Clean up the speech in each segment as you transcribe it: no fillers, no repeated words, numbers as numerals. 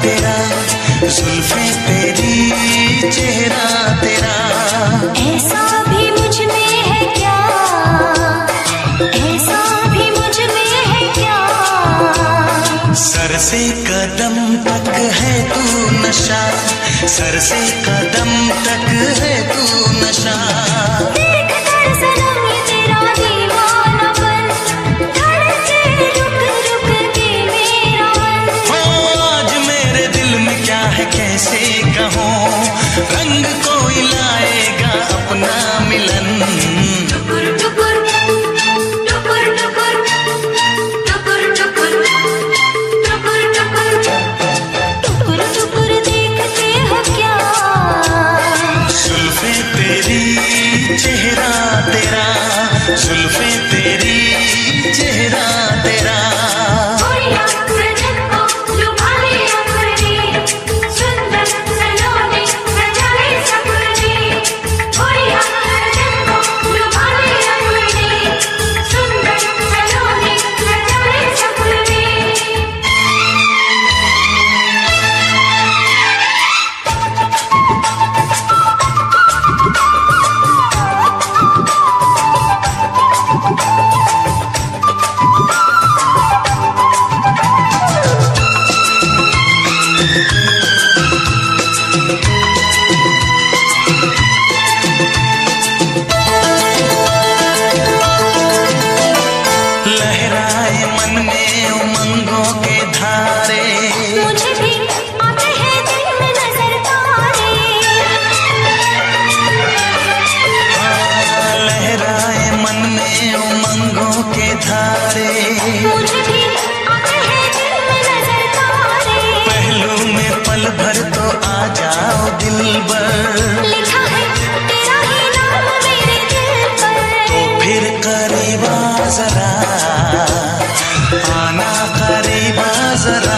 तेरा, जुल्फे तेरी, चेहरा तेरा। ऐसा भी मुझ में है क्या, ऐसा भी मुझ में है क्या। सर से कदम तक है तू नशा, सर से कदम तक है तू नशा। देख कर सनम ये तेरा दीवानापन, धड़के रुक रुक के मेरा मन। हो आज मेरे दिल में क्या है कैसे कहूँ, रंग कोई लाएगा अपना मिलन। टुकुर टुकुर टुकुर टुकुर टुकुर टुकुर टुकुर टुकुर टुकुर टुकुर देखते हो क्या। जुल्फे तेरी, चेहरा तेरा, जुल्फे तेरी, चेहरा तेरा। गोरियां सजन को लुभा ले अपने, सुंदर सलोने सजाए सपने। गोरियां सजन को लुभा ले अपने, सुंदर सलोने सजाए सपने। लहराए मन में उमंगों के धारे, मुझे भी आते हैं दिल में नजर तारे। लहराए मन में उमंगों के धारे। मुझे भी आते हैं दिल में नजर तारे। पहलू में पल भर तो आ जाओ दिलबर, लिखा है तेरा ही नाम मेरे दिल पर। फिर करीबा जरा, आना करीबा जरा।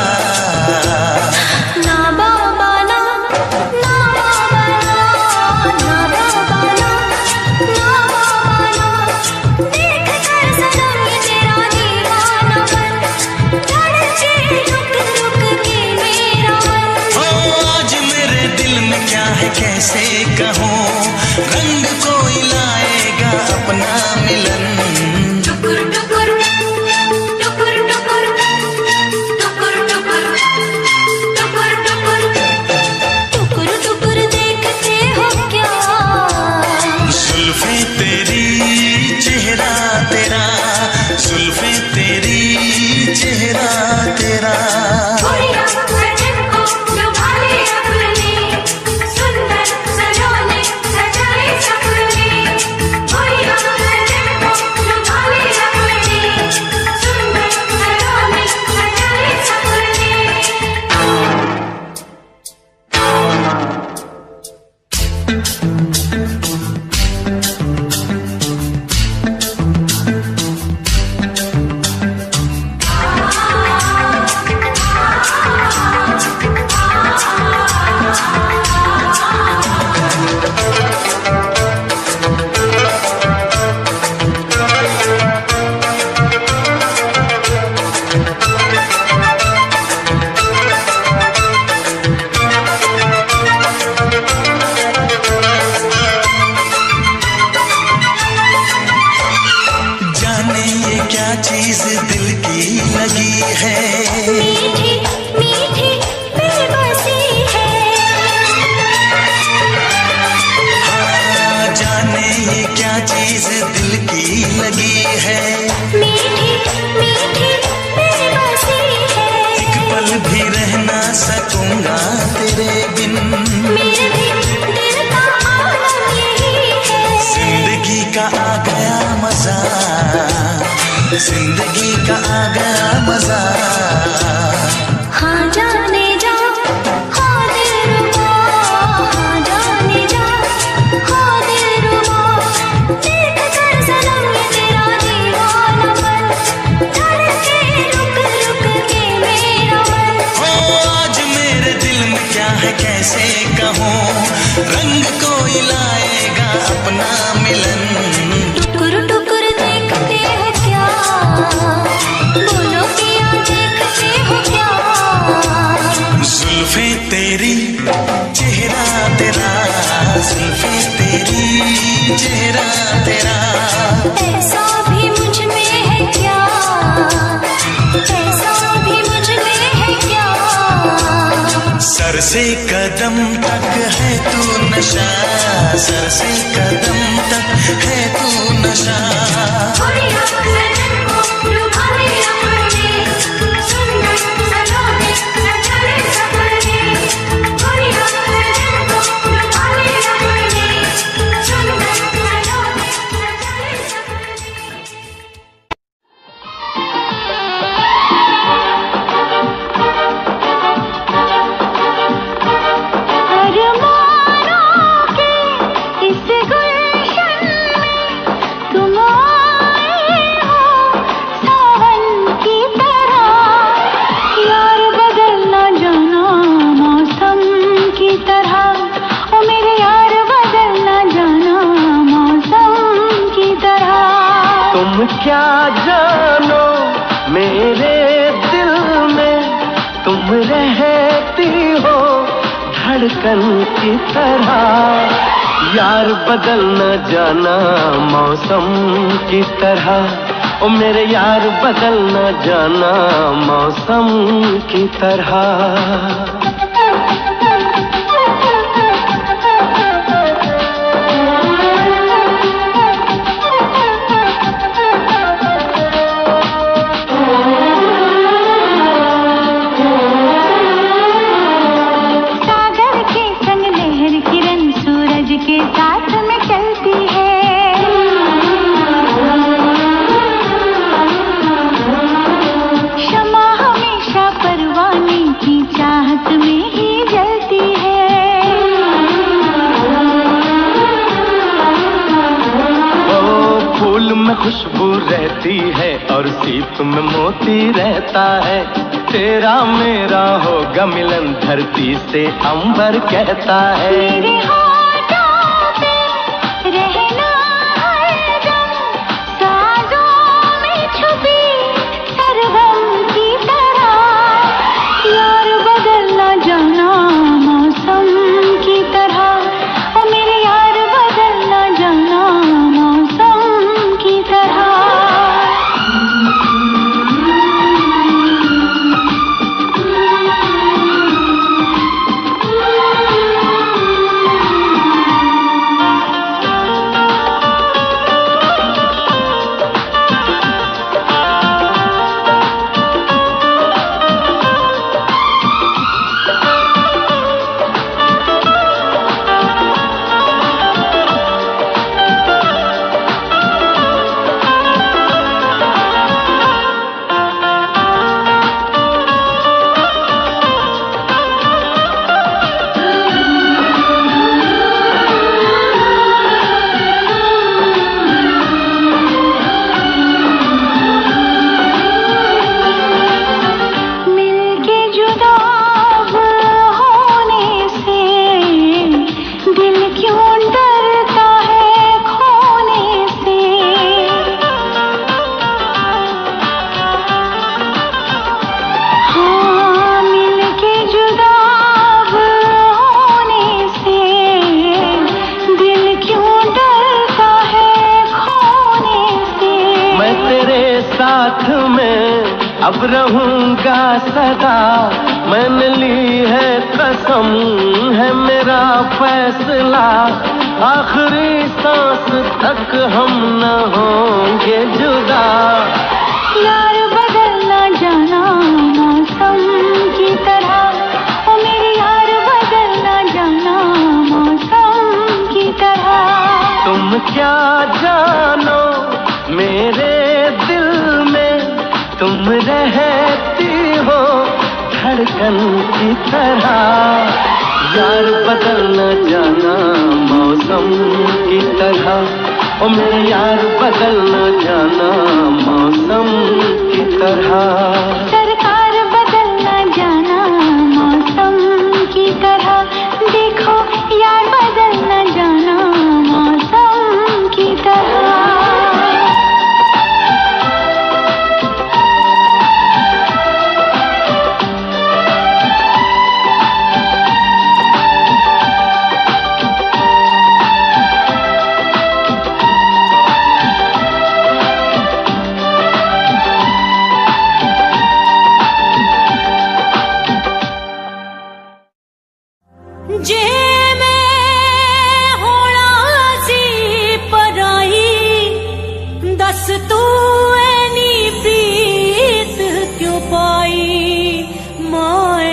ना बाबा ना, ना बाबा ना, ना बाबा ना, ना बाबा ना। देख कर सनम ये तेरा दीवानापन, धड़के रुक रुक के मेरा मन। हो आज मेरे दिल में क्या है कैसे कहूँ, रंग कोई लाएगा अपना मिलन। टुकुर टुकुर टुकुर टुकुर टुकुर टुकुर टुकुर टुकुर टुकुर टुकुर देखते हो क्या। जुल्फे तेरी, चेहरा तेरा, जुल्फे तेरी, चेहरा तेरा। गोरियां सजन को लुभा ले अपने, सुंदर सलोने सजाए सपने। गोरियां सजन को लुभा ले अपने, सुंदर सलोने सजाए सपने। जाने ये क्या चीज दिल की लगी है, मीठी मीठी बेबसी है। हाँ जाने ये क्या चीज दिल की लगी है। मीठी मीठी बेबसी है। एक पल भी रह ना सकूंगा तेरे बिन, मेरे भी दिल का आलम यही है। जिंदगी का आ गया मजा, जिंदगी का आ गया मजा। हाँ जाने जा, हाँ दिलरुबा, हाँ जाने जा, हाँ दिलरुबा। देख कर सनम ये तेरा दीवानापन, धड़के रुक रुक के मेरा मन। हो आज मेरे दिल में क्या है कैसे कहूँ, रंग कोई लाएगा अपना मिलन। टुकुर टुकुर देखते हो क्या, बोलो क्या देखते हो क्या। तेरी चेहरा तेरा, जुल्फे तेरी चेहरा तेरा। ऐसा भी मुझ में है क्या, ऐसा भी मुझ में है क्या। सर से कदम तक है तू नशा, सर से कदम तक है तू नशा। क्या जानो मेरे दिल में तुम रहती हो धड़कन की तरह। यार बदल न जाना मौसम की तरह, ओ मेरे यार बदल न जाना मौसम की तरह। खुशबू रहती है और सीप में मोती रहता है। तेरा मेरा होगा मिलन धरती से अंबर कहता है। मेरे होठों पे रहना हरदम, साजों में छुपी सरगम की तरह। यार बदल न जाना मौसम की तरह, ओ मेरे यार बदल न जाना मौसम की तरह। अब रहूंगा सदा, मैंने ली है कसम, है मेरा फैसला। आखिरी सांस तक हम न होंगे जुदा। यार बदल न जाना मौसम की तरह, ओ मेरे यार बदल न जाना मौसम की तरह। तुम क्या जानो मेरे दिल में तुम रहती हो धड़कन की तरह। यार बदल न जाना मौसम की तरह, ओ मेरे यार बदल न जाना मौसम की तरह। सरकार बदल न जाना मौसम की तरह, देखो यार बदल न जाना मौसम की तरह। जे मैं होना सी पराई दस तू ऐनी प्रीत क्यों पाई माए।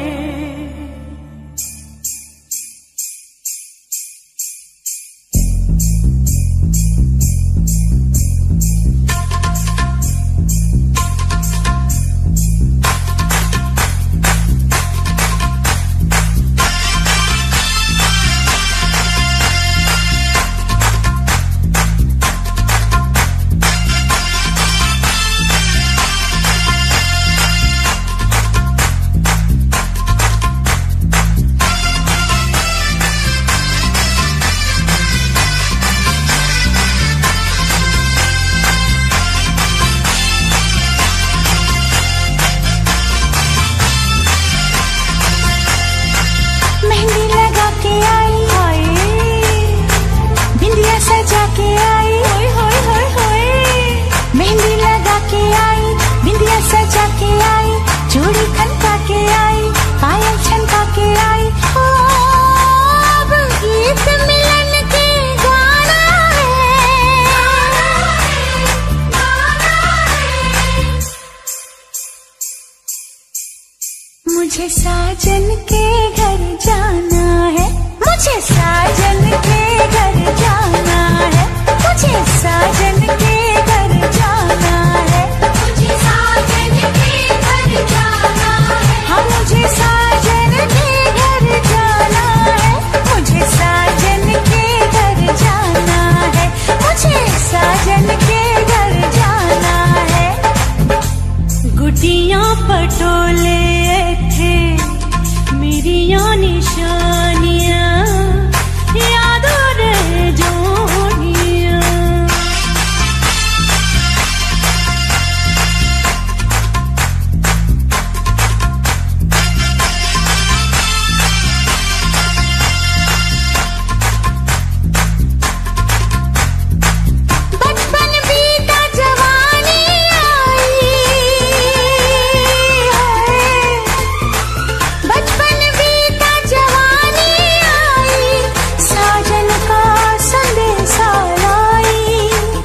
मुझे साजन के घर जाना है, मुझे साजन के घर जाना है, मुझे साजन के घर जाना है, मुझे साजन के घर जाना है, हाँ मुझे साजन के घर जाना है, मुझे साजन के घर जाना है, मुझे साजन के घर जाना है। गुटियां पटोले थे मेरिया निशानियां यादों रह जोड़ियां। बचपन बीता जवानी आई, बचपन बीता जवानी आई, साजन का संदेशा लाई।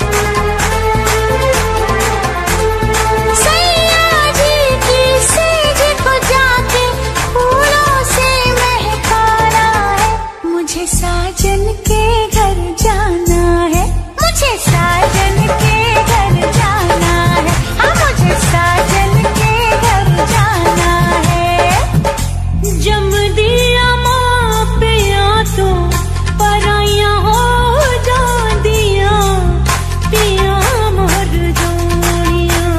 सैया जी की सेज को जाके फूलों से महकाना है, मुझे साजन के घर जाना है, मुझे साजन के घर जाना है, हाँ मुझे साजन के घर जाना है। जम दिया माँ पे या तो पराइयां हो जा दिया पिया मोर जोड़ियां।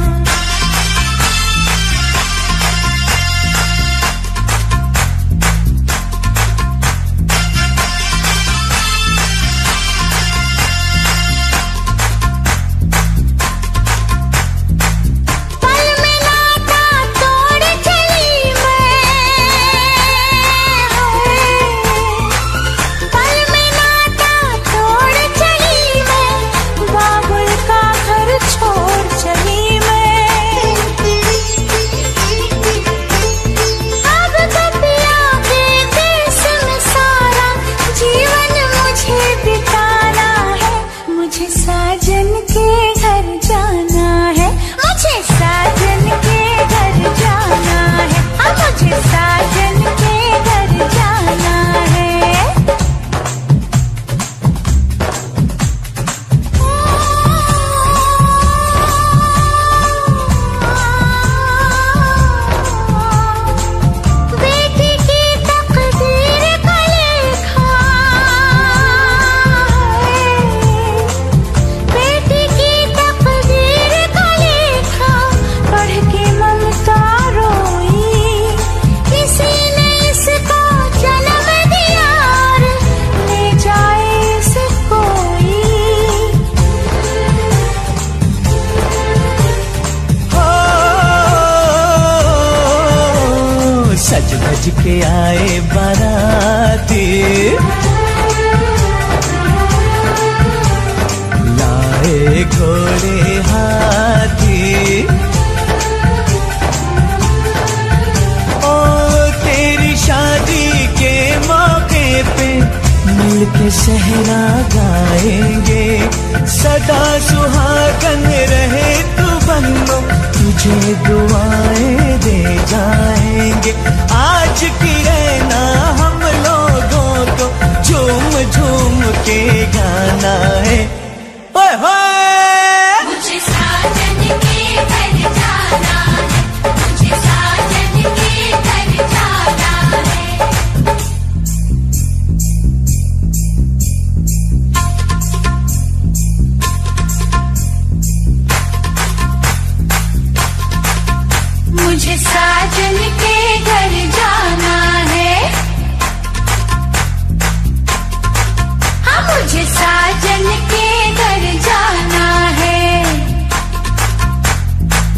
पल में नाता तोड़ चली पल में नाता तोड़ चली मैं, बाबुल का घर छोड़ चली मैं। अब तो पिया के देश में सारा जीवन मुझे बिताना है, मुझे साजन के घर जाना है, मुझे साजन के घर जाना है, हाँ मुझे साजन के घर जाना है। बेटी की तकदीर का लेखा है, बेटी की तकदीर का लेखा पढ़ के ममता रोई। किसी ने इसको जन्म दिया और ले जाए इसे कोई। हो सज धज के आए बाराती, लाए घोड़े हाथी, ओ तेरी शादी के के सहरा गाएंगे, सदा सुहागन रहे तू बन्नो, तुझे दुआएं दे जाएंगे। आज की रहना हम लोगों को झूम झूम के गाना है। ओए होए मुझे साजन के घर जाना है, मुझे साजन के घर जाना है। मुझे साजन के घर जाना है, हाँ मुझे साजन के घर जाना है।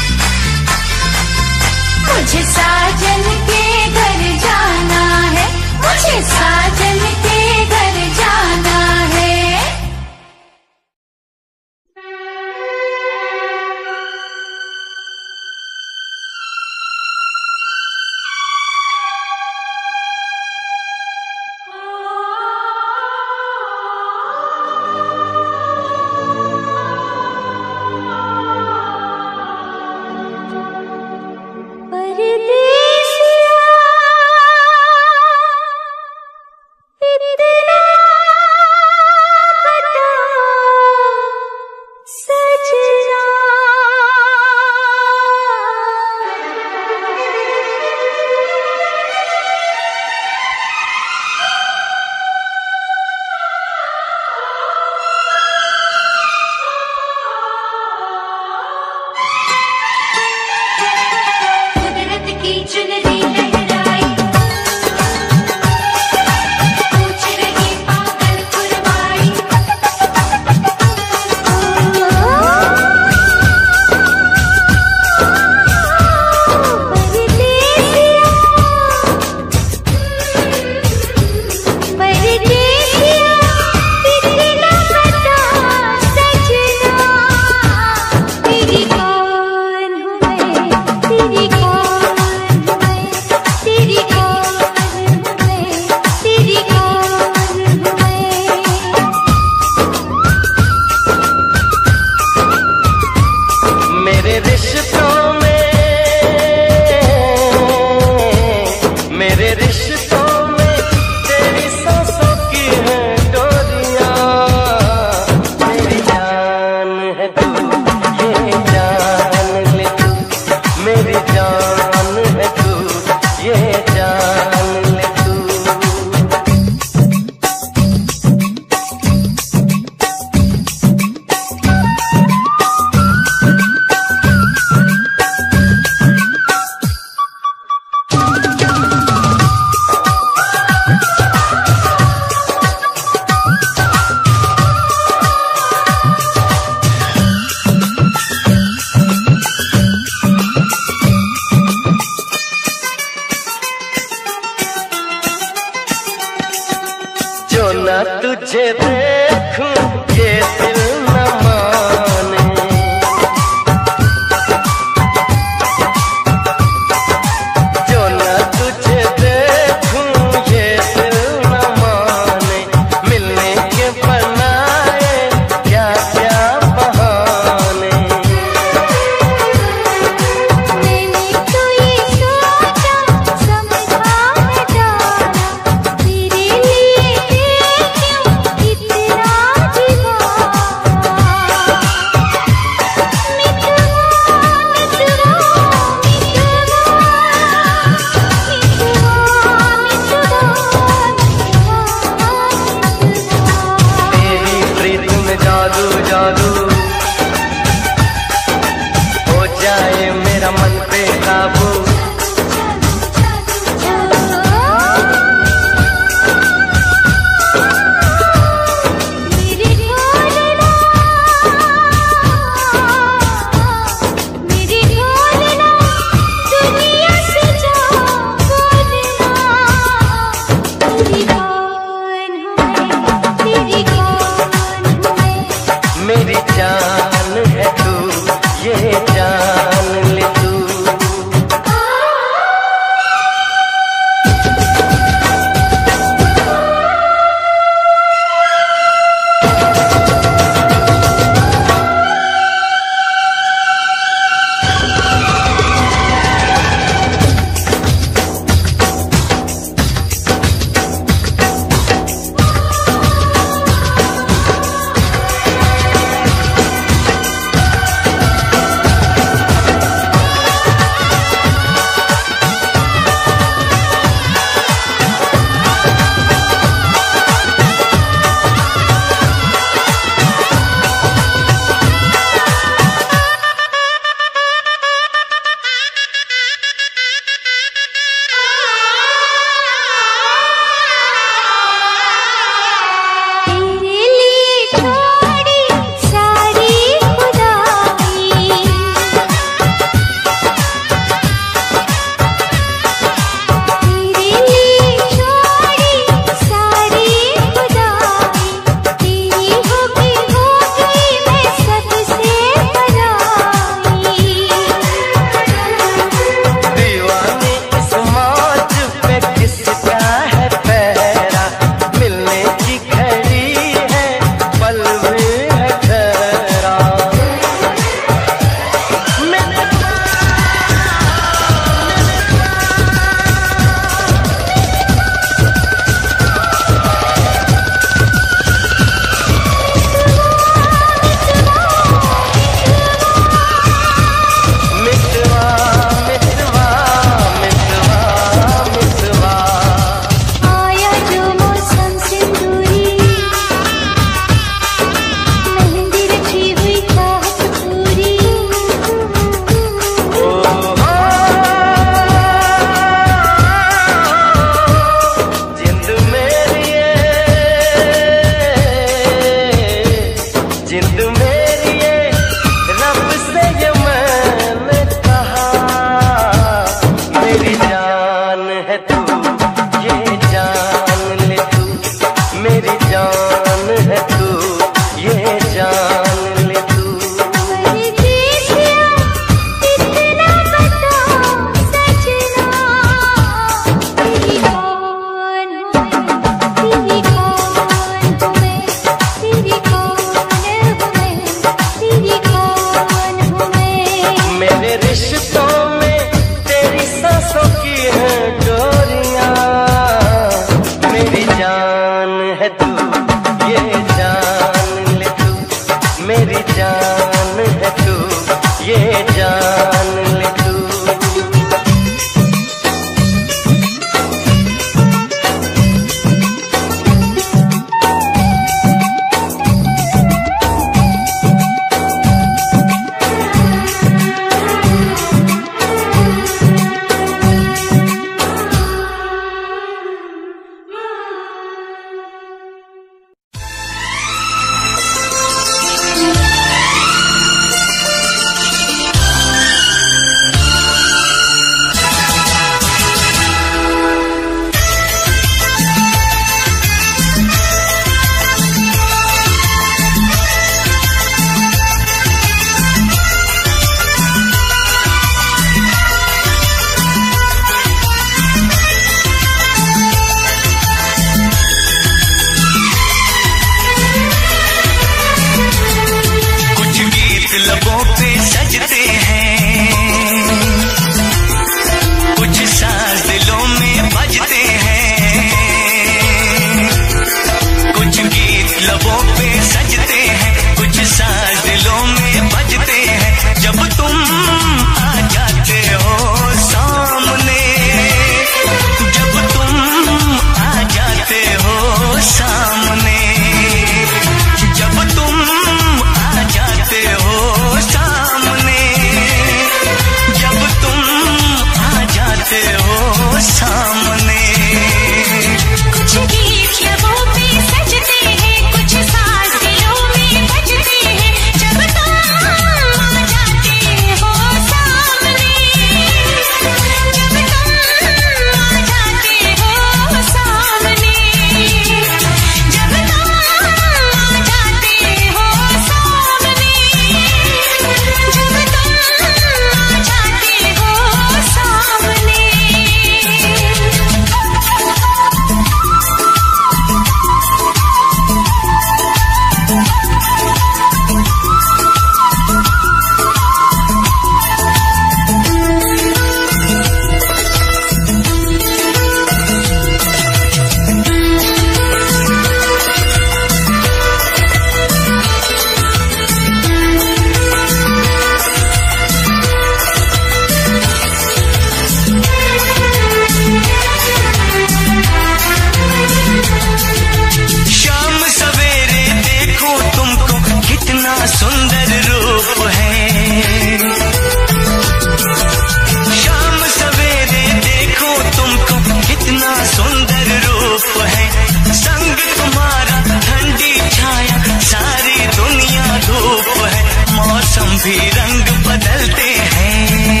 भी रंग बदलते हैं,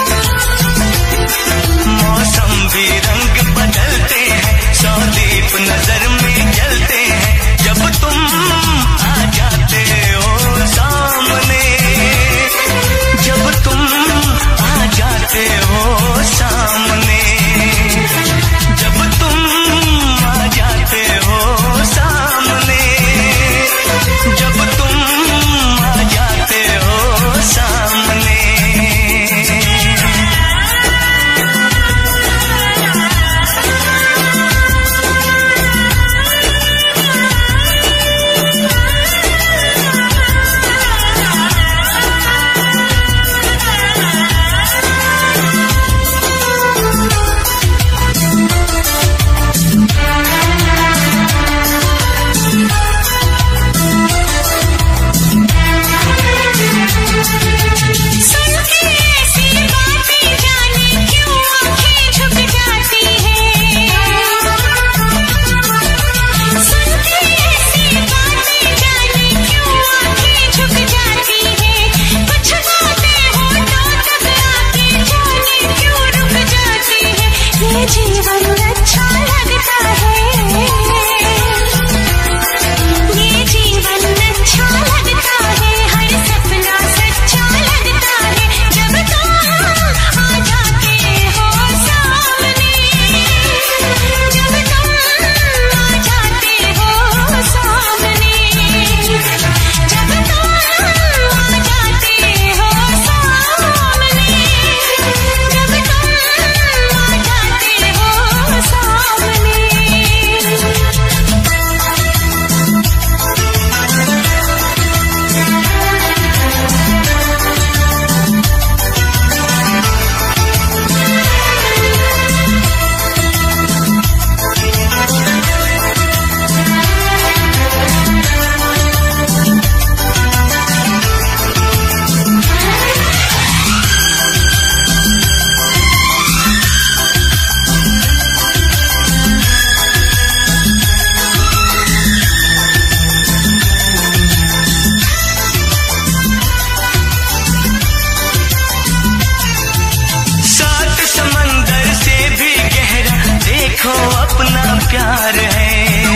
मौसम भी रंग बदलते हैं, सौ दीप नजर में जलते हैं जब तुम आ जाते हो सामने, जब तुम आ जाते हो सामने, जब तुम आ जाते हो सामने, जब तुम आ जाते हो सामने। प्यार है,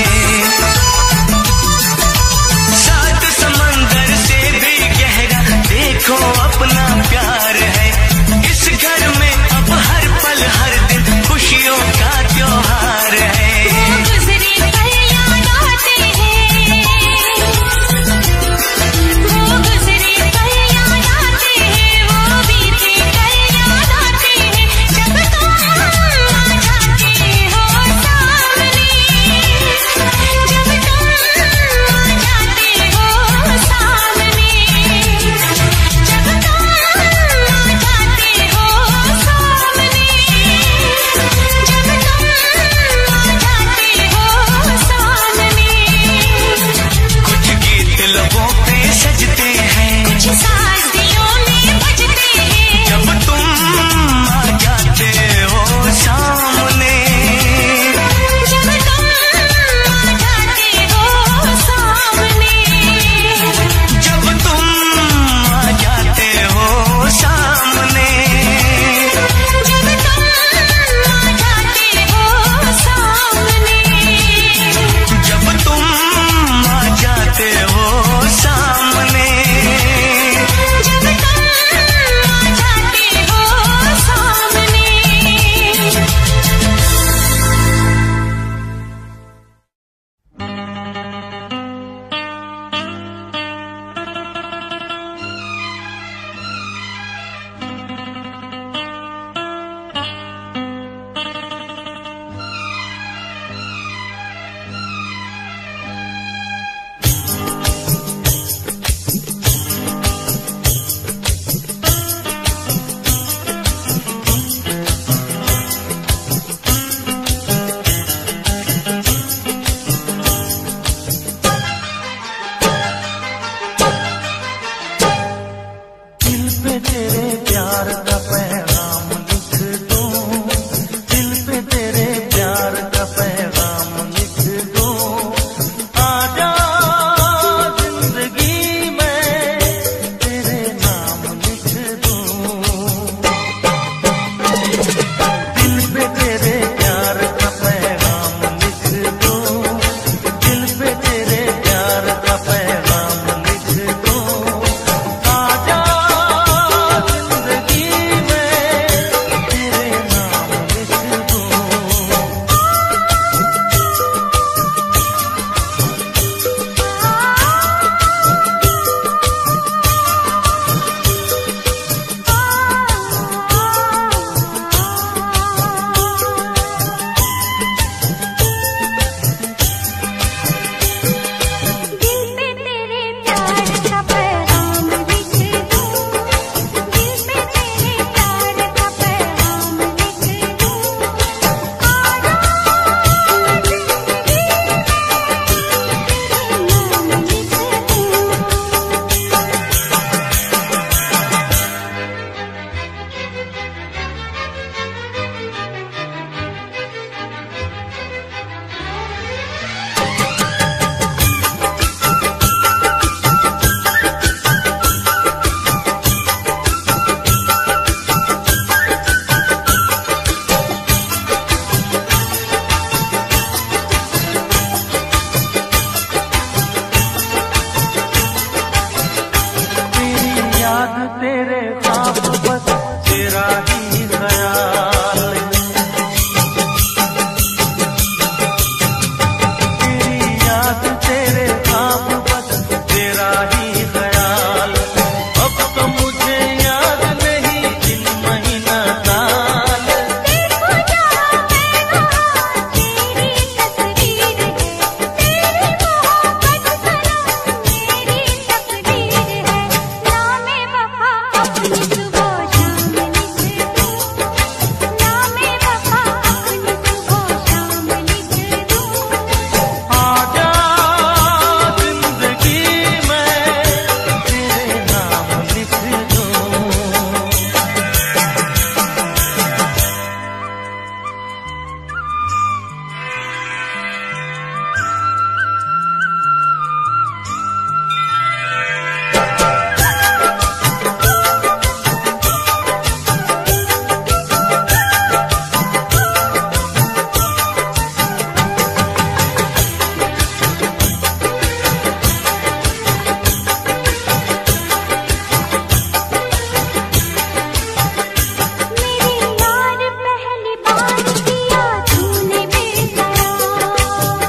सात समंदर से भी गहरा देखो अपना प्यार है, इस घर में अब हर पल हर दिन खुशियों का त्योहार है। वो गुजरे पल याद आते हैं, वो गुजरे पल याद आते हैं, वो बीते पल याद आते हैं जब तुम आ जाते हो सामने, जब तुम आ जाते हो सामने, जब तुम आ जाते हो सामने, जब तुम आ जाते हो सामने। कुछ गीत लोगों पे सजते हैं, कुछ साज दिलों में बजते हैं जब तुम आ जाते हो सामने, जब तुम आ जाते हो सामने, जब तुम आ जाते हो सामने, जब तुम आ जाते हो सामने, जब तुम आ जाते हो सामने, जब तुम आ जाते हो सामने। दिल पे तेरे प्यार का पैगाम लिख दूं, दिल पे तेरे प्यार का पैगाम लिख दूं, आजा जिंदगी में तेरे नाम तेरे ख्वाब बस तेरा ही ख्याल, तेरी याद तेरे ख्वाब बस तेरा ही ख्याल। अब तो मुझे याद नहीं दिन महीना साल, देखो जहाँ मैं वहाँ तेरी तस्वीर है, तेरी मोहब्बत सनम मेरी तकदीर है। नामे वफा अपनी सुबह शाम लिख दूँ, नामे वफा अपनी सुबह शाम लिख दूँ। आजा जिंदगी में तेरे नाम लिख दूं। मेरी यार पहली बार किया तूने बेकरार,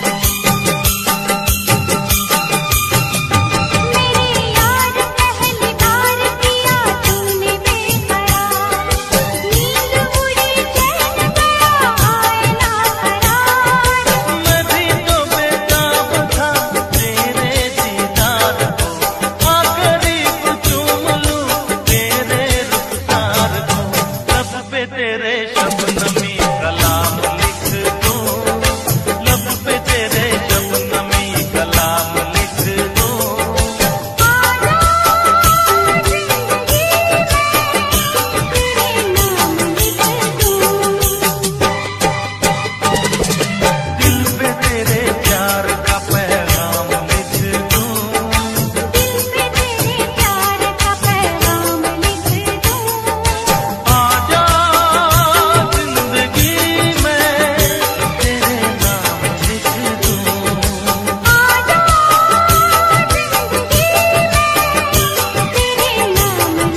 मेरी यार पहली बार किया तूने बेकरार। नींद उड़ी चैन गया आए ना करार, मैं भी तो बेताब था तेरे दीदार को, आ करीब चूम लूं तेरे रुखसार को। लब पे तेरे शबनमी कलाम लिख दूं, लब पे तेरे शबनमी कलाम लिख दूं। आजा जिंदगी में तेरे नाम लिख दूँ, दिल पे तेरे प्यार का पैगाम लिख दूं। दिल पे तेरे प्यार का पैगाम लिख दूँ। आजा जिंदगी में तेरे नाम लिख दूं। आजा जिंदगी में तेरे नाम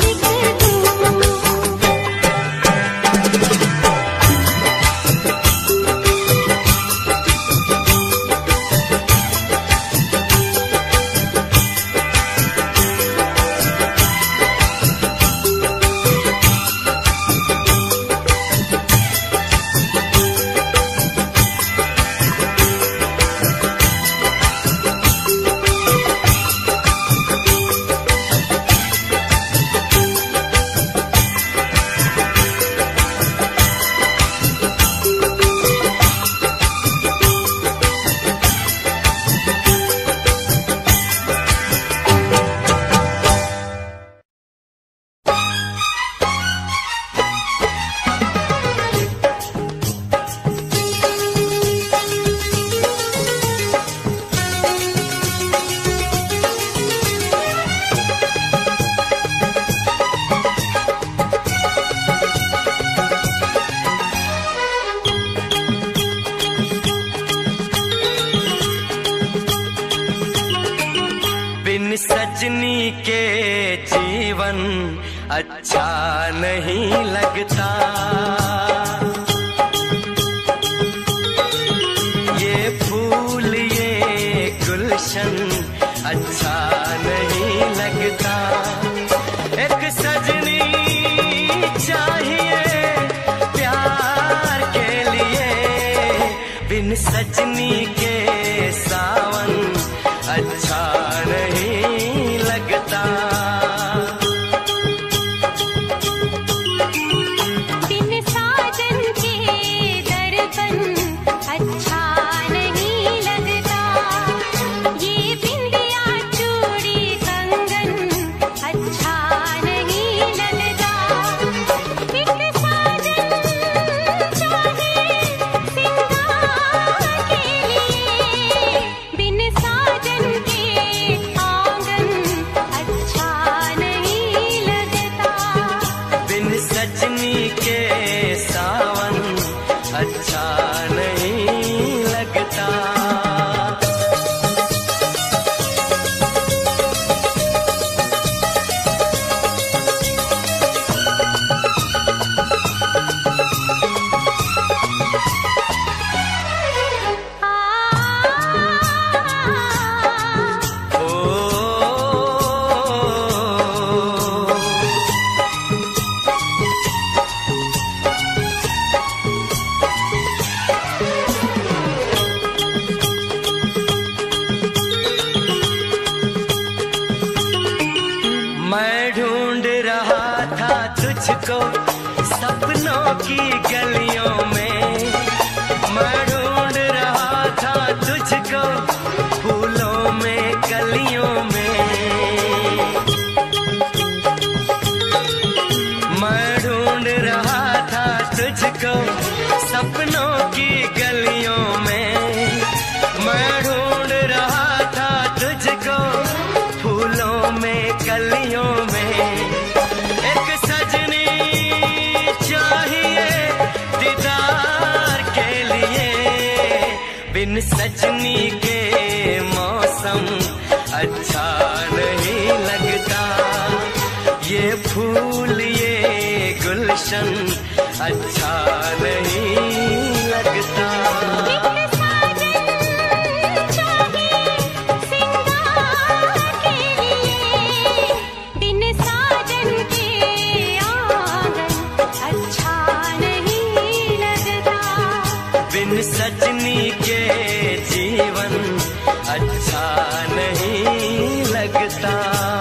बिन सजनी के जीवन अच्छा नहीं लगता, ये फूल ये गुलशन अच्छा नहीं लगता। एक सजनी चाहिए प्यार के लिए, बिन सजनी के सावन अच्छा नहीं लगता। बिन साजन के दर्पण अच्छा नहीं लगता, ये बिंदिया चूड़ी कंगन अच्छा नहीं लगता। एक साजन चाहिए सिंगार के लिए, मैं ढूंढ रहा था तुझको सपनों की गलियों में, मैं ढूंढ रहा था तुझको फूलों में कलियों में, मैं ढूंढ रहा था तुझको सपनों की गलियों में, मैं ढूंढ रहा था तुझको फूलों में कलियों में। एक सजनी चाहिए दीदार के लिए, बिन सजनी के मौसम अच्छा नहीं लगता, ये फूल ये गुलशन अच्छा नहीं लगता। सजनी के जीवन अच्छा नहीं लगता।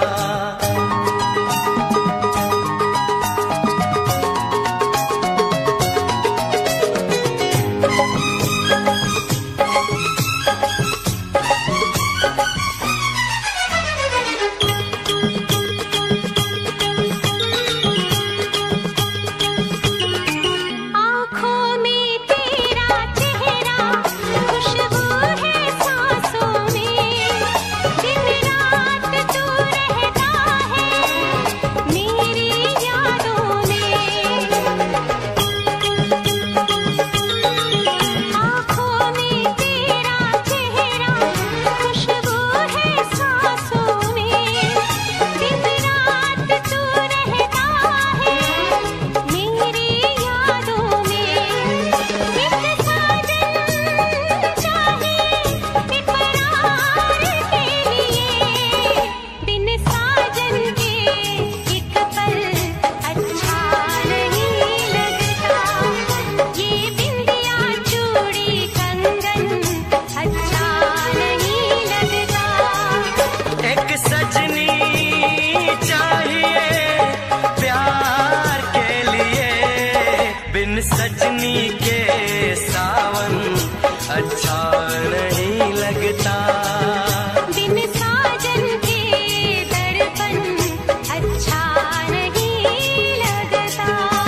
सजनी के सावन अच्छा नहीं लगता, बिन साजन के दर्पण अच्छा नहीं लगता।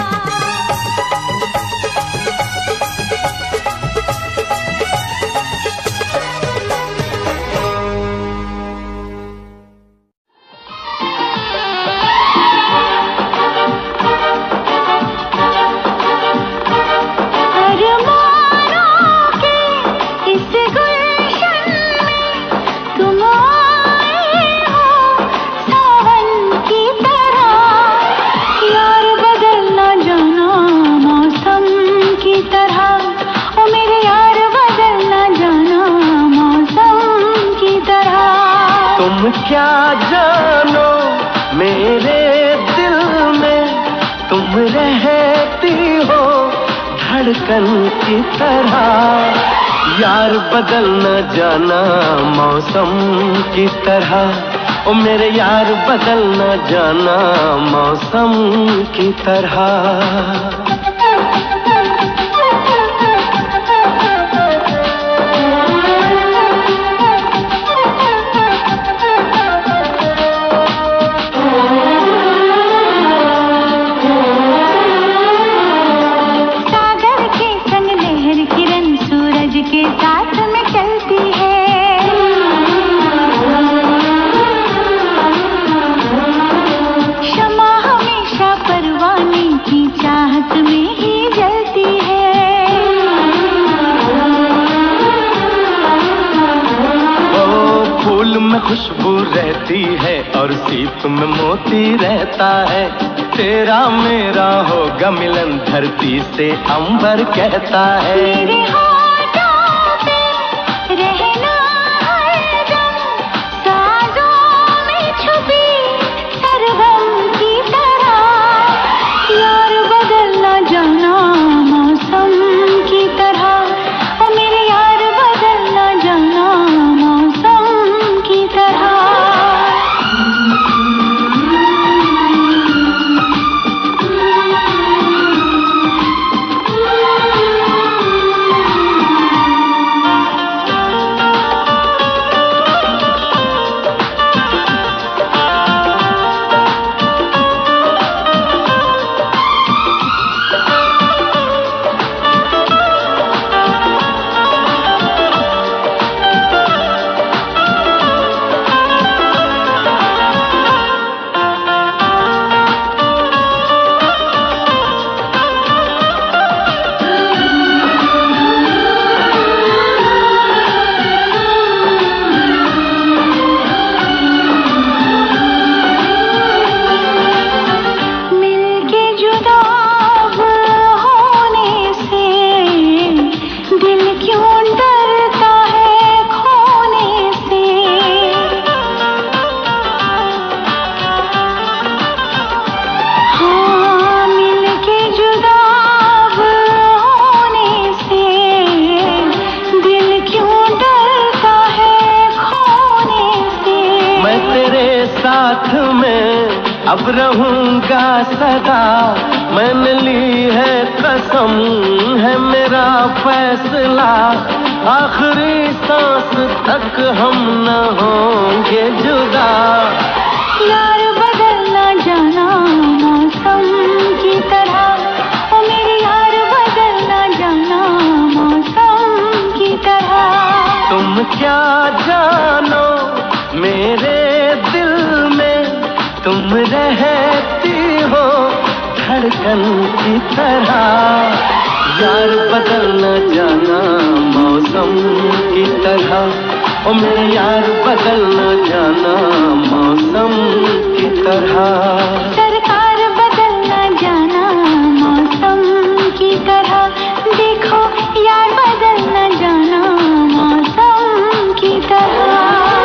क्या जानो मेरे दिल में तुम रहती हो धड़कन की तरह, यार बदल न जाना मौसम की तरह, ओ मेरे यार बदल न जाना मौसम की तरह। खुशबू रहती है और सीप में मोती रहता है, तेरा मेरा होगा मिलन धरती से अंबर कहता है। मेरे होठों पे रहना हरदम, साजों में छुपी सरगम की तरह, यार बदल न जाना मौसम की तरह, ओ मेरे यार बदल न जाना मौसम की तरह। रहूंगा सदा, मैंने ली है कसम, है मेरा फैसला, आखिरी सांस तक हम न होंगे जुदा। यार बदलना जाना मौसम की तरह, ओ मेरे यार बदलना जाना मौसम की तरह। तुम क्या जानो मेरे दिल में, तुम रहती हो धड़कन की तरह। यार बदलना जाना मौसम की तरह, ओ मेरे यार बदलना जाना मौसम की तरह। सरकार बदलना जाना मौसम की तरह, देखो यार बदलना जाना मौसम की तरह।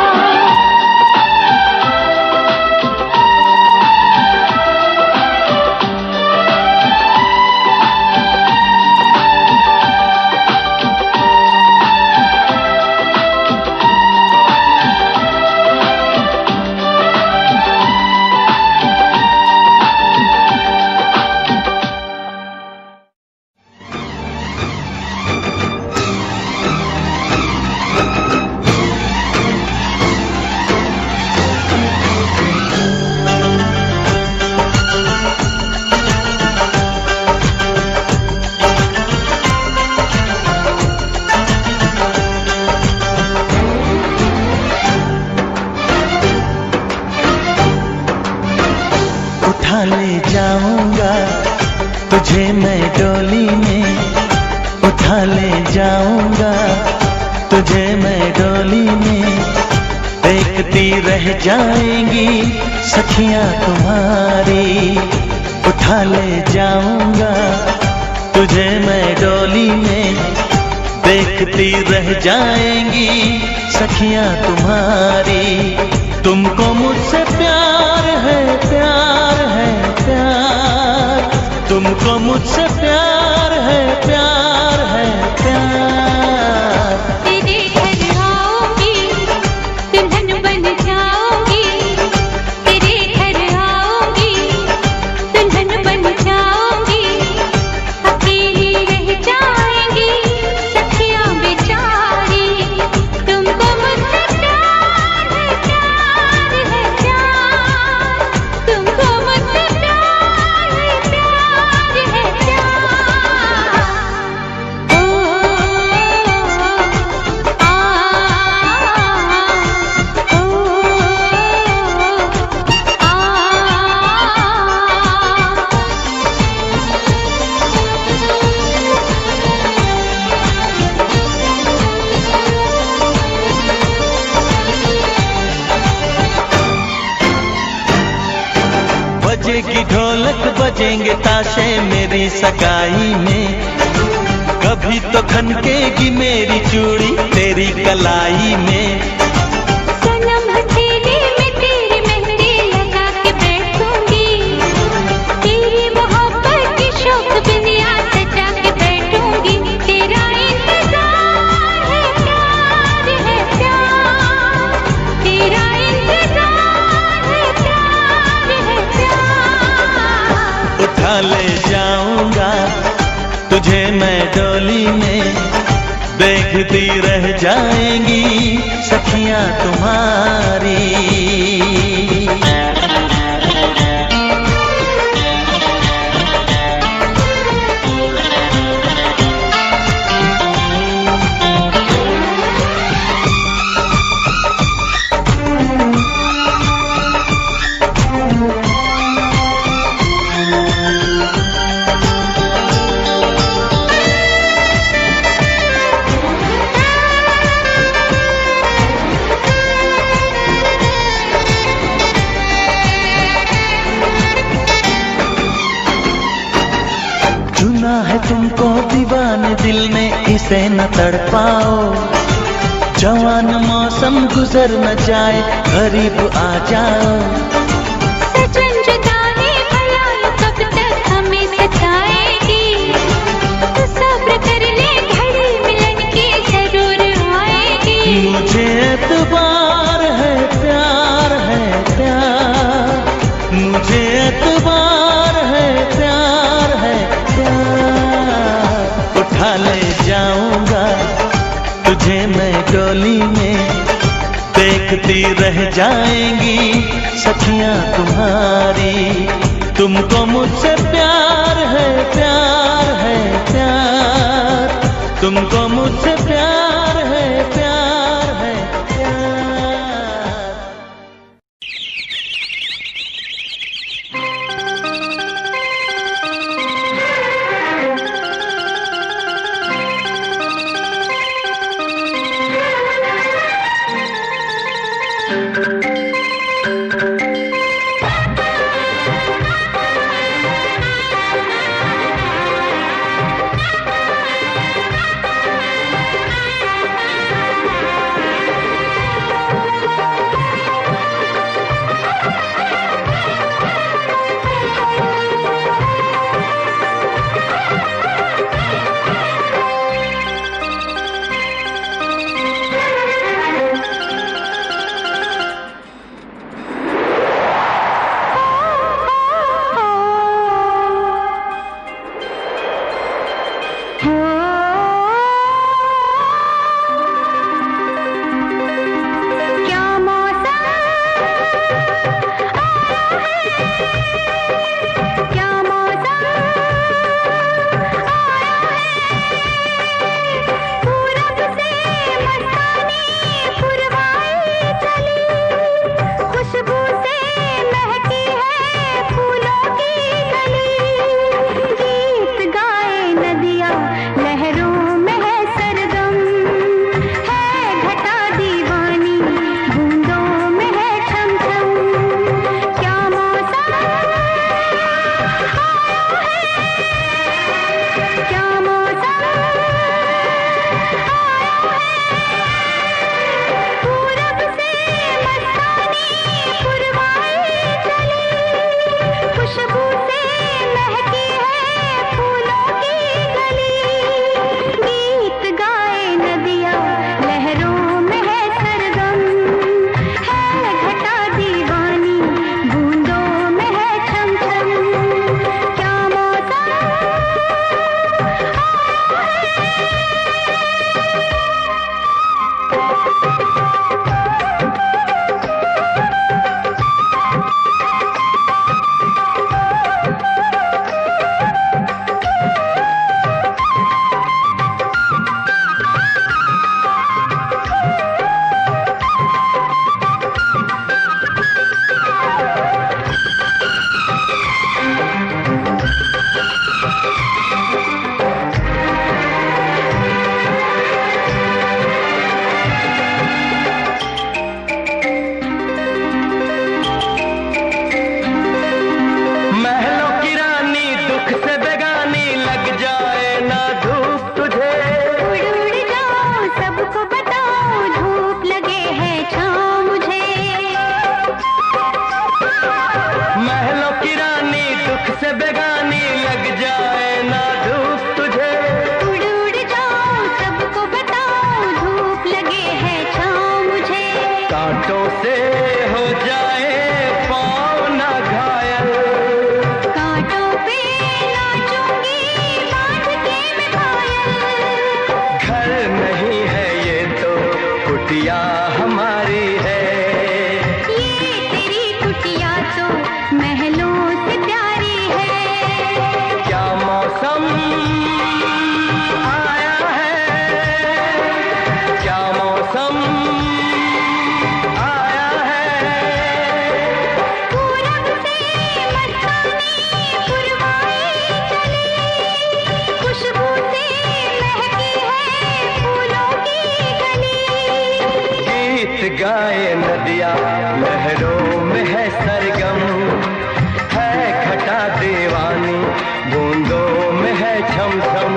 उठा ले जाऊंगा तुझे मैं डोली में, उठा ले जाऊंगा तुझे मैं डोली में। देखती रह जाएंगी सखियां तुम्हारी, उठा ले जाऊंगा तुझे मैं डोली में। देखती रह जाएंगी सखियां तुम्हारी। तुमको मुझसे प्यार है, प्यार है, प्यार। तुमको मुझसे प्यार है, प्यार है, प्यार। तेरे घर आऊंगी, दुल्हन बन जाऊंगी। तेरे घर आऊंगी, दुल्हन बन जाऊंगी। अकेली रह जाएंगी सखियां बेचारी। तुमको मुझसे प्यार है, प्यार है, प्यार। तुमको मुझसे प्यार है, प्यार है, प्यार। बजेगी ढोलक बजेंगे ताशे मेरी सगाई में। कभी तो खनकेगी मेरी चूड़ी तेरी कलाई में। सनम हथेली में तेरी मेहंदी लगा के बैठूंगी। तेरी मोहब्बत की शौक बिंदिया सजा के बैठूंगी। तेरा इंतजार है, प्यार है, प्यार। तेरा इंतजार है, प्यार है, प्यार। उठा ले जाऊंगा तुझे मैं डोली में। देखती रह जाएंगी सखियां तुम्हारी। चुना है तुमको दीवाने दिल ने, इसे न तड़पाओ। जवान मौसम गुजर न जाए, करीब आ जाओ। सजन जुदाई भला कब तक हमें सताएगी। तू सब्र कर ले, घड़ी मिलन की जरूर आएगी। मुझे एतबार है, प्यार है, प्यार। मुझे एतबार है प्यार। उठा ले जाऊंगा तुझे मैं डोली में, देखती रह जाएंगी सखियां तुम्हारी। तुमको मुझसे प्यार है प्यार, तुमको मुझसे प्यार है प्यार। गाए नदिया लहरों में है सरगम, है घटा दीवानी बूंदों में है छम छम।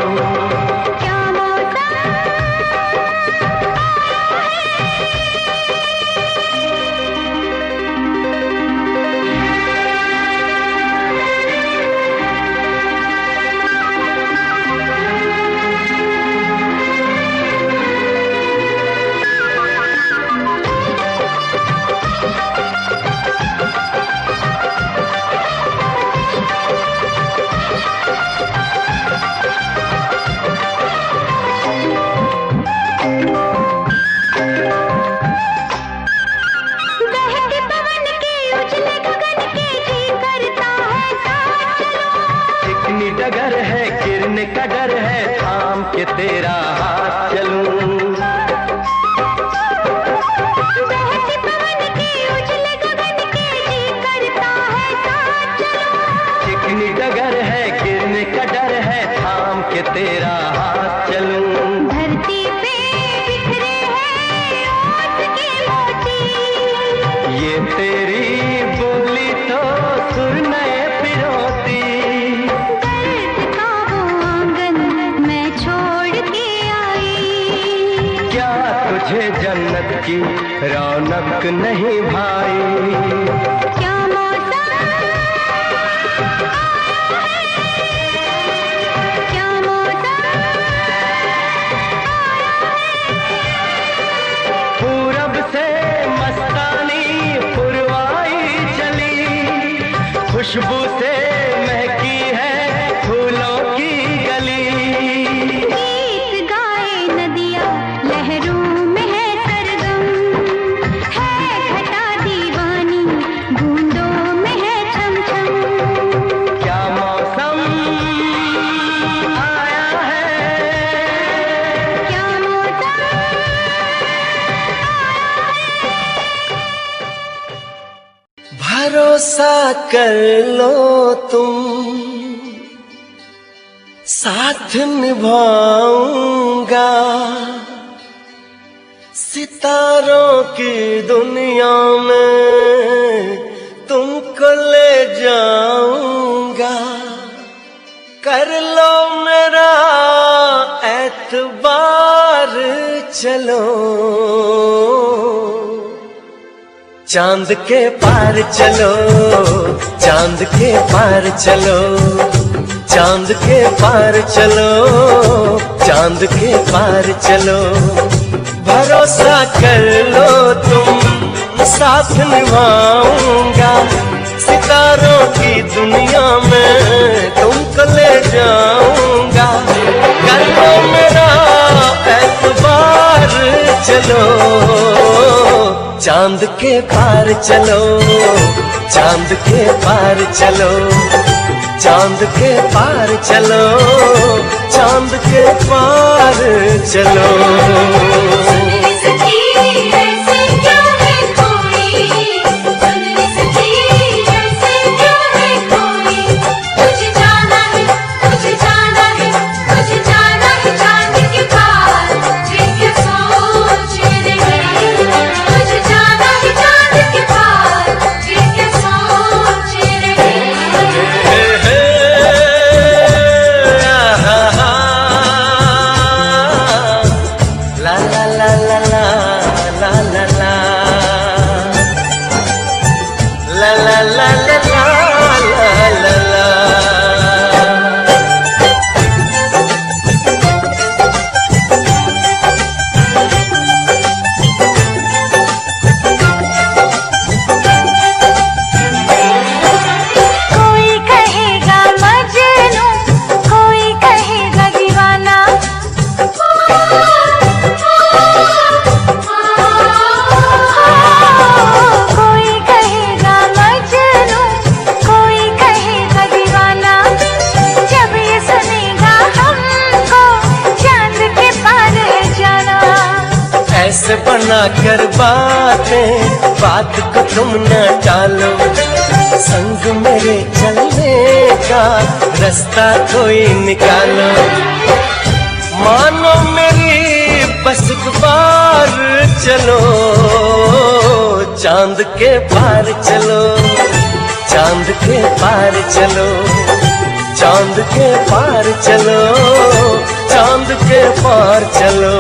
के तेरा हाथ चलूं। बहती पवन की उछले गगन के जी करता है साथ चलूं। चिकनी डगर है गिरने का डर है थाम के तेरा हाथ चलूं। धरती पे बिखरे हैं ओस के मोती। ये तेरी बोली तो सुर नए पिरोती। दर्द का वो आंगन मैं छोड़ के आई। क्या तुझे जन्नत की रौनक नहीं भाई? क्या मौसम क्या मौसम पूरब से मस्तानी पुरवाई चली। खुशबू से महकी है फूलों की गली। गीत गाए नदियाँ लहरों में है सरगम। है घटा दीवानी बूंदों में है छम छम। क्या मौसम आया है? क्या मौसम भरोसा कर लो तुम, साथ निभाऊंगा। सितारों की दुनिया में तुमको ले जाऊंगा। कर लो मेरा एतबार, चलो चांद के पार चलो, चांद के पार चलो, चांद के पार चलो, चांद के पार चलो। भरोसा कर लो तुम, साथ निभाऊंगा। सितारों की दुनिया में तुमको ले जाऊंगा। कर लो मेरा एतबार, चलो चांद के पार चलो, चांद के पार चलो, चांद के पार चलो, चांद के पार चलो। सुनने सकी ऐसे क्यों है कोई, सुनने सकी ऐसे क्यों है कोई। मुझे जाना है, मुझे जाना है, मुझे जाना है चांद के पार। ये क्या सोच रहे, मुझे जाना है चांद के पार। ये क्या सोच रहे। ला ला ला ला ला ला ला ला ला ला ला ला ला ला। कोई कहेगा मजनू, कोई कहेगा दीवाना। कोई कहेगा मजनू, कोई कहेगा दीवाना। जब ये सुनेगा हमको चांद के पार है जाना। ऐसे बना कर बातें, बात को तुम न टालो। संग मेरे चलने का रास्ता कोई निकालो। मानो मेरी बस एक बार चलो, चांद के पार चलो, चांद के पार चलो, चांद के पार चलो, चांद के पार चलो।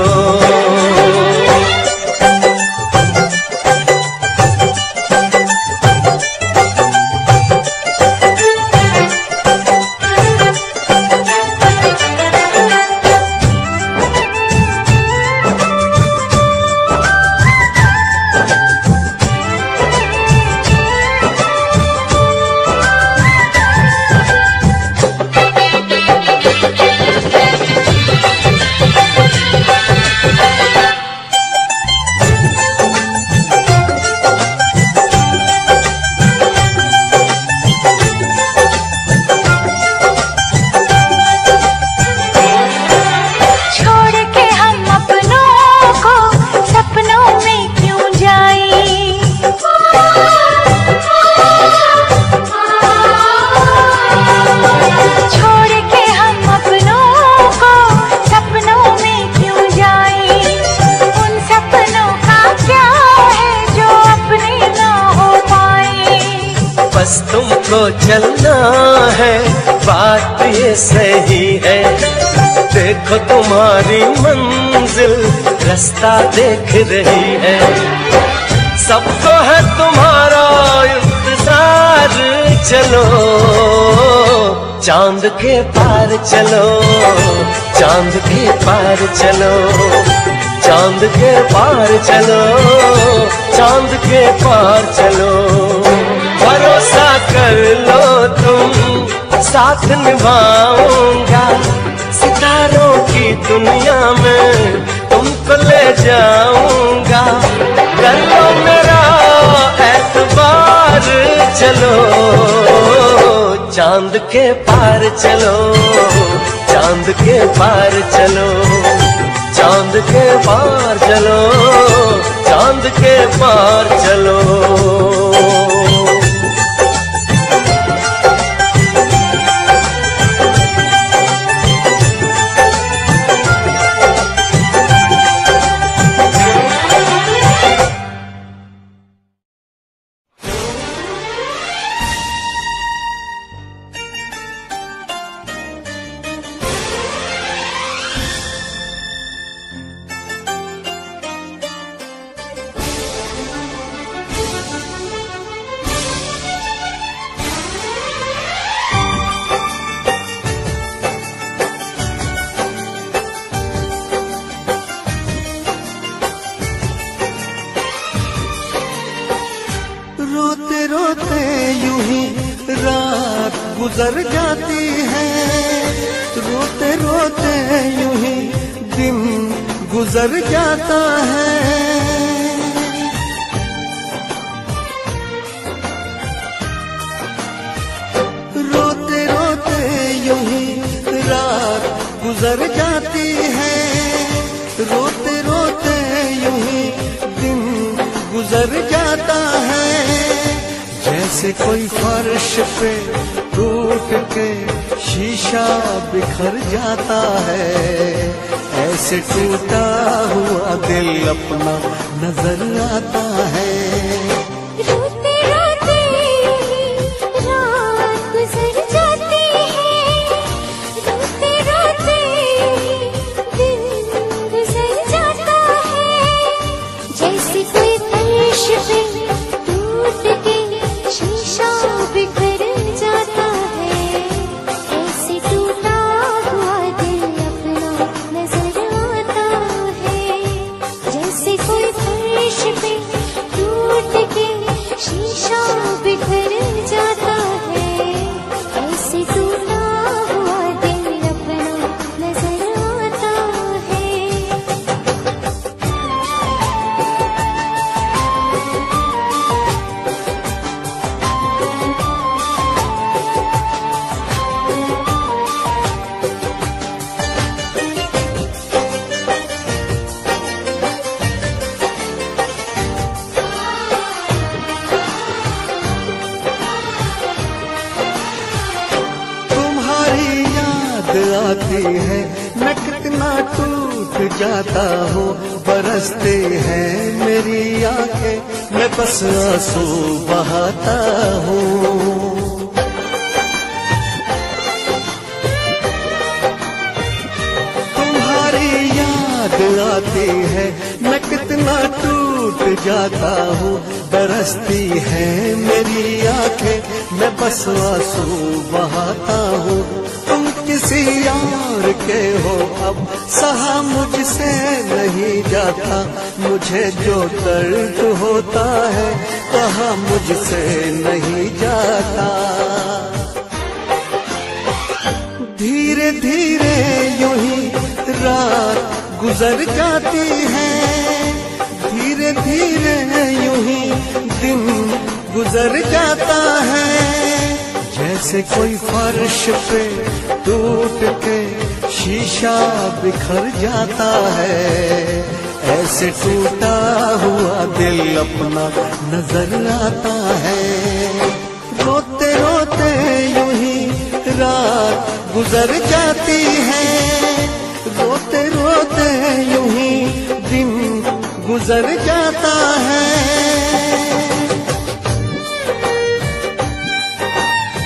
चलना है, बात ये सही है। देखो तुम्हारी मंजिल रास्ता देख रही है, सबको है तुम्हारा इंतजार। चलो चांद के पार चलो, चांद के पार चलो, चांद के पार चलो, चांद के पार चलो। भरोसा कर लो तुम, साथ निभाऊंगा, सितारों की दुनिया में तुमको ले जाऊंगा। कर लो मेरा एतबार, चलो चांद के पार चलो, चांद के पार चलो, चांद के पार चलो, चांद के पार चलो। गुजर जाती है, रोते रोते यूं ही दिन गुजर जाता है। रोते रोते यूं ही रात गुजर जाती है, रोते रोते यूं ही दिन गुजर जाता है। जैसे कोई फर्श पे टूट के शीशा बिखर जाता है, ऐसे टूटा हुआ दिल अपना नजर आता है। रोते रोते रात गुजर जाती है, रोते रोते दिन गुजर जाता है। जैसे कोई फर्श पे टूट के शीशा बिखर जाता है, ऐसे टूटा हुआ दिल अपना नजर आता है। जैसे कोई फर्श पे टूट के शीशा बिखर जाता है, ऐसे टूटा हुआ दिल अपना नजर आता है। आती है मैं कितना टूट जाता हूँ, बरसते हैं मेरी आंखें मैं बस आंसू बहाता हूँ। तुम्हारी याद आती है मैं कितना टूट जाता हूँ, बरसती है मेरी आंखें मैं बस आंसू बहाता हूँ। तुम किसी यार के हो अब सहा मुझसे नहीं जाता, मुझे जो दर्द होता है कहा मुझसे नहीं जाता। धीरे धीरे यूं ही रात गुजर जाती है, धीरे धीरे यूं ही दिन गुजर जाता है। जैसे कोई फर्श पे टूट के शीशा बिखर जाता है, ऐसे टूटा हुआ दिल अपना नजर आता है। रोते रोते यूं ही रात गुजर जाती है, रोते रोते यूं ही दिन गुजर जाता है।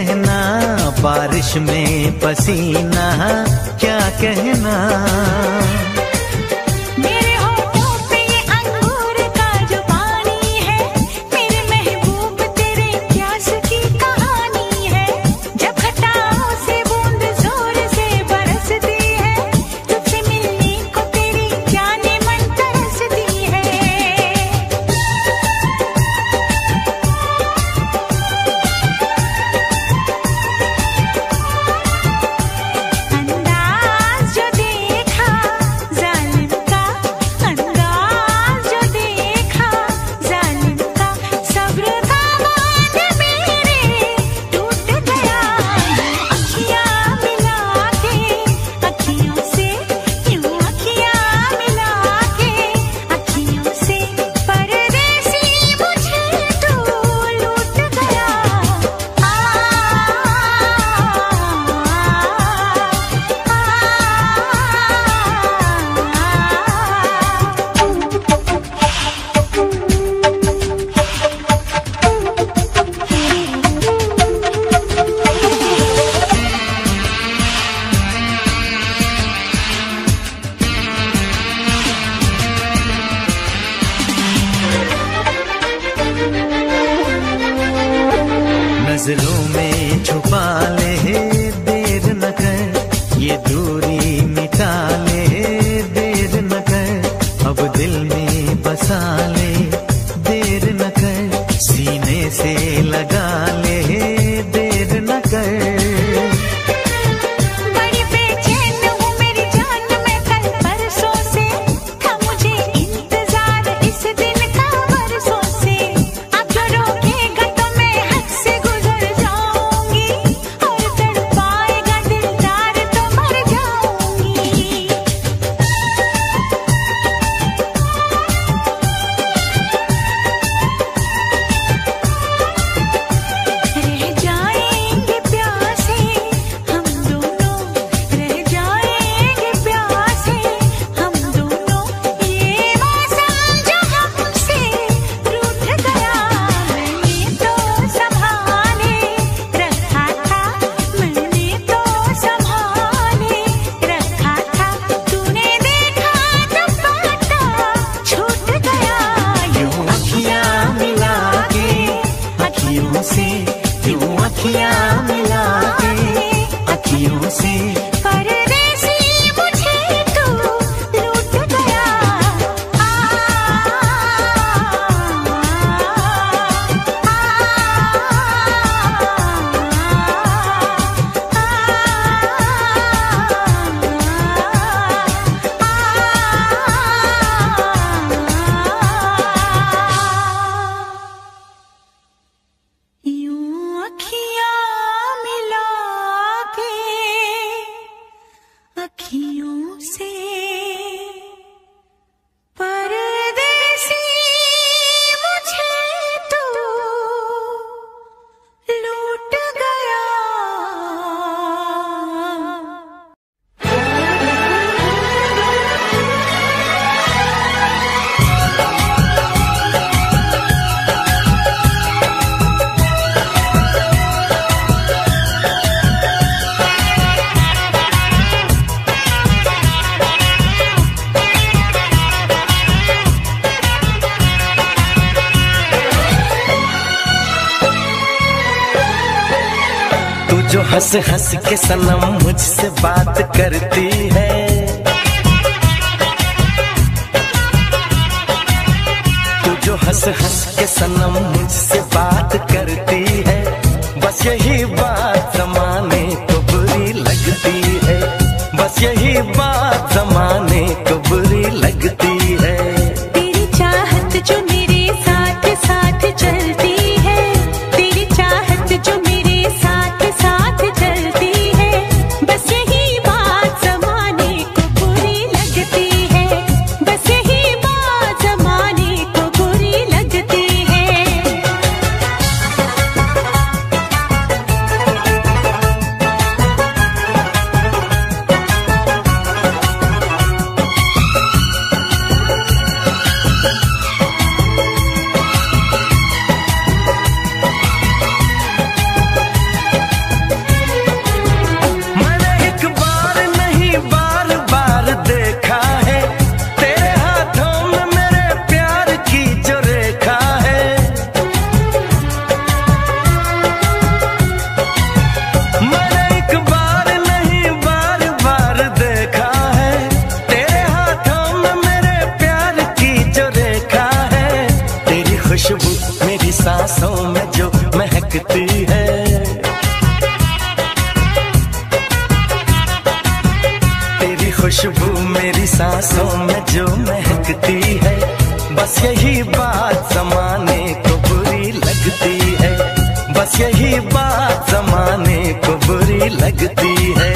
कहना, बारिश में पसीना क्या कहना। मेरे होठों पे ये अंगूर का जो पानी है, मेरे महबूब तेरे प्यास की कहानी है। जब घटाओं से बूंद जोर से बरसती है, तुझसे मिलने को तेरी जाने मन तरसती है। अंदाज जो देखा जालिम का, अंदाज जो देखा जालिम का, सब्र का बांध मेरे टूट गया। अखियाँ मिला के अखियों से, यूं अखियाँ मिला के अखियों से, परदेसी मुझे तू लूट गया। नजरों में छुपा ले, देर न कर, ये दूरी मिटा ले, देर न कर, अब दिल में बसा ले, देर न कर, सीने से लगा ले, देर न कर। बड़ी बेचैन हूँ मेरी जान में कल परसों से, था मुझे इंतजार इस दिन का बरसों से। अब जो रोकेगा तो मैं हद से गुजर जाऊंगी, और तड़पाएगा दिलदार तो मर जाऊंगी। रह जाएंगे प्यासे हम दोनों, रह जाएंगे प्यासे हम दोनों, ये मौसम जो हमसे रूठ गया। मैंने तो संभाले रखा था, मैंने तो संभाले रखा था, तूने देखा तो पता छूट गया। यूं अखियाँ मिला के अखियों से, यूं अखियाँ मिला के अखियों से, परदेसी मुझे तू लूट गया। यूं अखियाँ मिला के अखियों से, परदेसी मुझे तू लूट गया। तू जो हंस हंस के सनम मुझसे बात करती है, तू जो हंस हंस के सनम मुझसे बात करती है, बस यही बात जमाने को बुरी लगती है, बस यही बात जमाने को बुरी लगती है। तेरी चाहत जो मेरे साथ साथ चलती है, तेरी चाहत जो मेरे साथ साथ चलती है, बस यही बात जमाने को बुरी लगती है, बस यही बात जमाने को बुरी लगती है। सांसों में जो महकती है, बस यही बात जमाने को बुरी लगती है, बस यही बात जमाने को बुरी लगती है।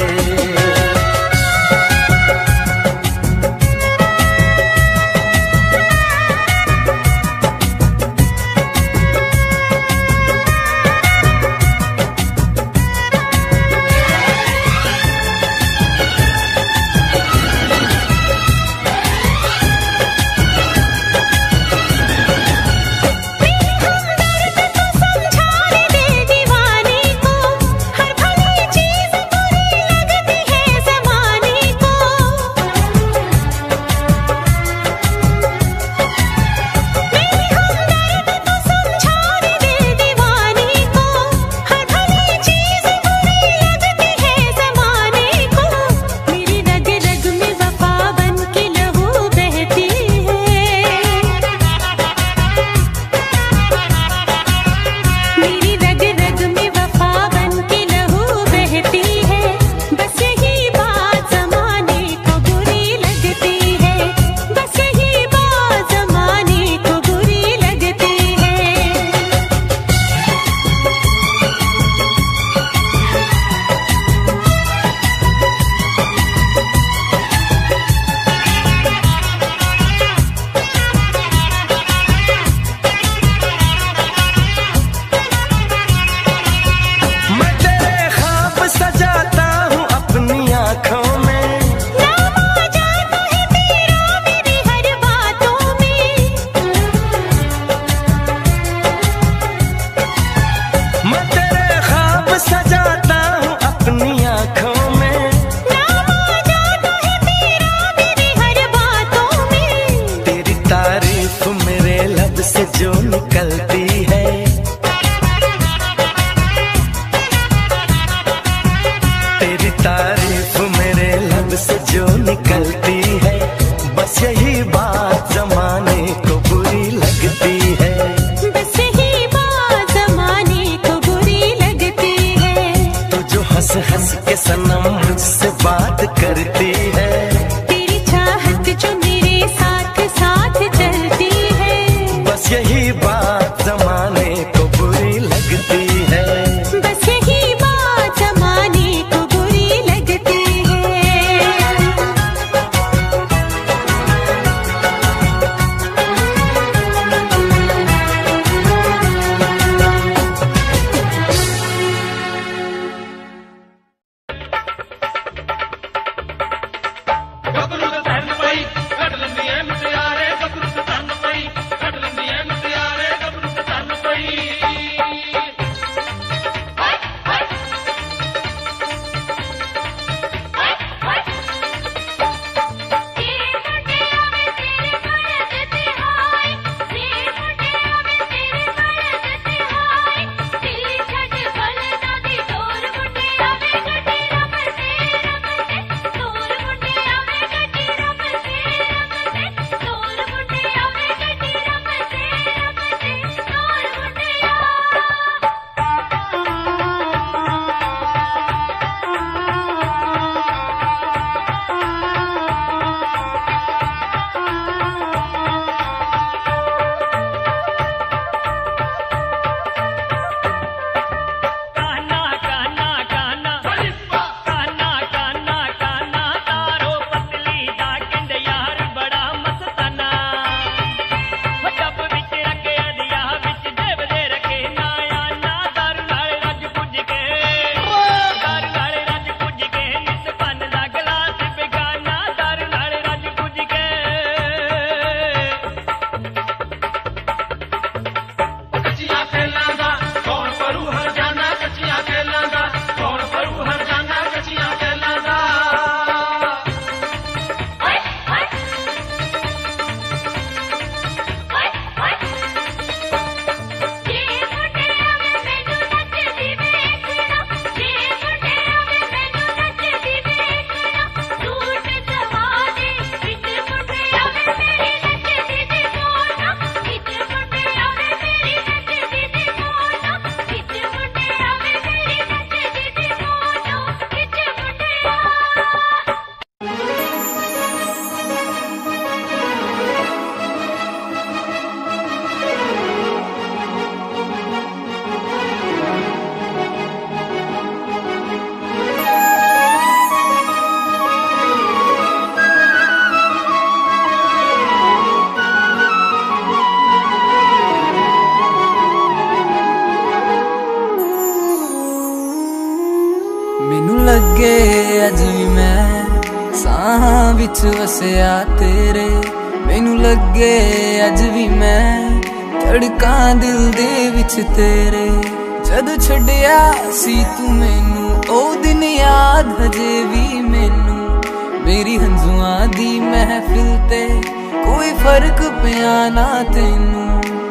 मैनू लगे अज भी मैं साहां विच वसिया तेरे, मैनू लगे अज भी मैं धड़कां दिल दे विच तेरे। जद छड्डिया सी तू मैनू ओ दिन याद हजे भी मैनू, मेरी हंजुआं दी महफिल ते कोई फर्क पिया ना तैनू।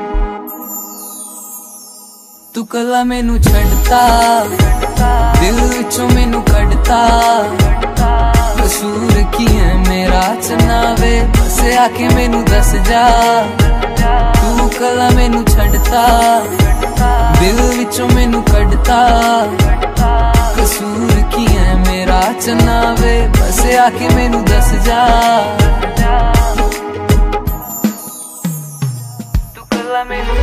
तू कला मैनू छड्डता दिल विचों मैनू कड्डता, कसूर की है मेरा चनावे बस आके मैनू दस जा। तू कला मैनू छड्डता दिल विचों मैनू कड्डता, कसूर की है मेरा चनावे बस आके मैनू दस जा। तू कला मैनू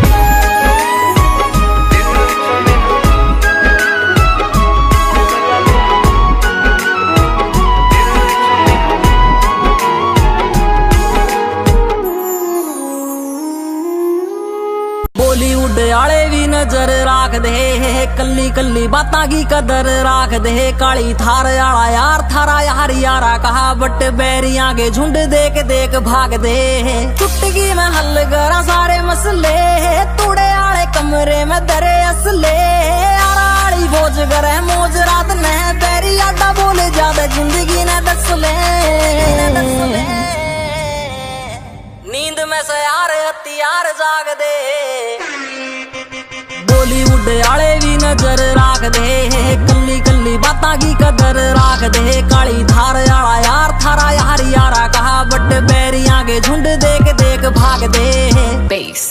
बॉलीवुड आले भी नजर राख दे, कल्ली कल्ली बातां की कदर राख दे। काली थार आला यार थारा यार यारा कहा, बट बैरियां के झुंड देख देख भाग दे। टुटगी मैं हल करा सारे मसले, तूड़े आले कमरे में दरे असले। आली बोझ करे मौज रात ने, बैरी आडा बोले ज्यादा जिंदगी ने दस ले। नींद में से यार हथियार जाग दे। बॉलीवुड आले भी नजर राख दे, कल्ली कल्ली बातां की कदर राख दे। काली धार आला यार थारा यार यारा कहा, बट बैरियां के झुंड देख देख भाग दे। बेस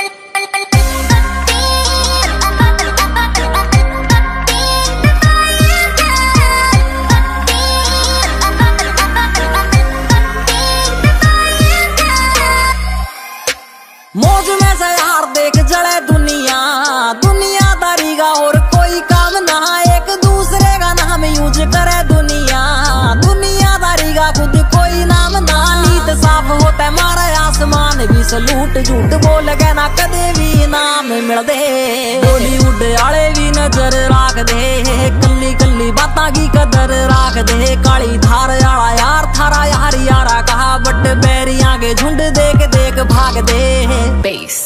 मौज में से यार देख जले दुनिया, दुनियादारी का और कोई काम ना, एक दूसरे का नाम यूज करे दुनिया। दुनियादारी का खुद कोई नाम ना, नीत साफ होता मारा आसमान भी सलूट। झूठ बोल के ना कदे भी नाम मिल दे। बॉलीवुड आले भी नजर राख दे, कल्ली कल्ली बातां की कदर राख दे। काली धार आला यार थारा यार यारा कहा, बट बैरियां के झुंड देख देख भाग दे। बेस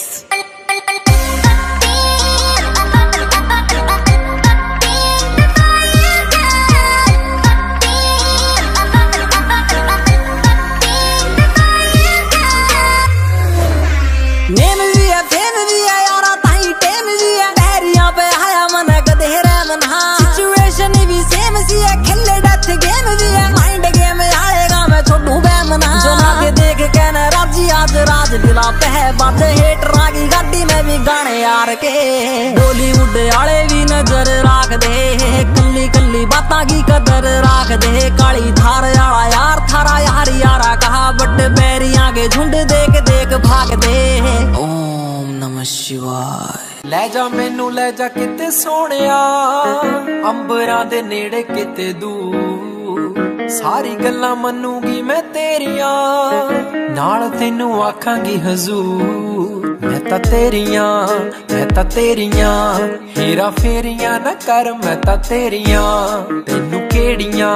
नेम भी है फेम भी है यारा ताई टेम भी है, बहरियां पे आया मन कदे रहमन। सिचुएशन भी सेम सी है, खेले डेथ गेम भी है, माइंड गेम आएगा मैं छोड़ू बैमना। जो लागे देख कहने राजी आज राज दिला पे है, बात हेटरा की गाड़ी में भी गाने यार के। बॉलीवुड आले भी नजर राख दे, कल्ली कल्ली बातां की कदर राख दे। काली धार आला यार थारा यार यारा कहा, बट बैरियां के झुंड देख देख भाग दे। ओम नमः शिवाय। ले जा मैनू ले जा किते सोहणिया, अंबरां दे नेड़े किते दूर। सारी गल्लां मनूंगी मैं तेरियां, नाल तैनू आखांगी हजूर। मैं तां तेरियां हेरा फेरियां न कर, मैं तां तेरियां। तैनू केड़ियां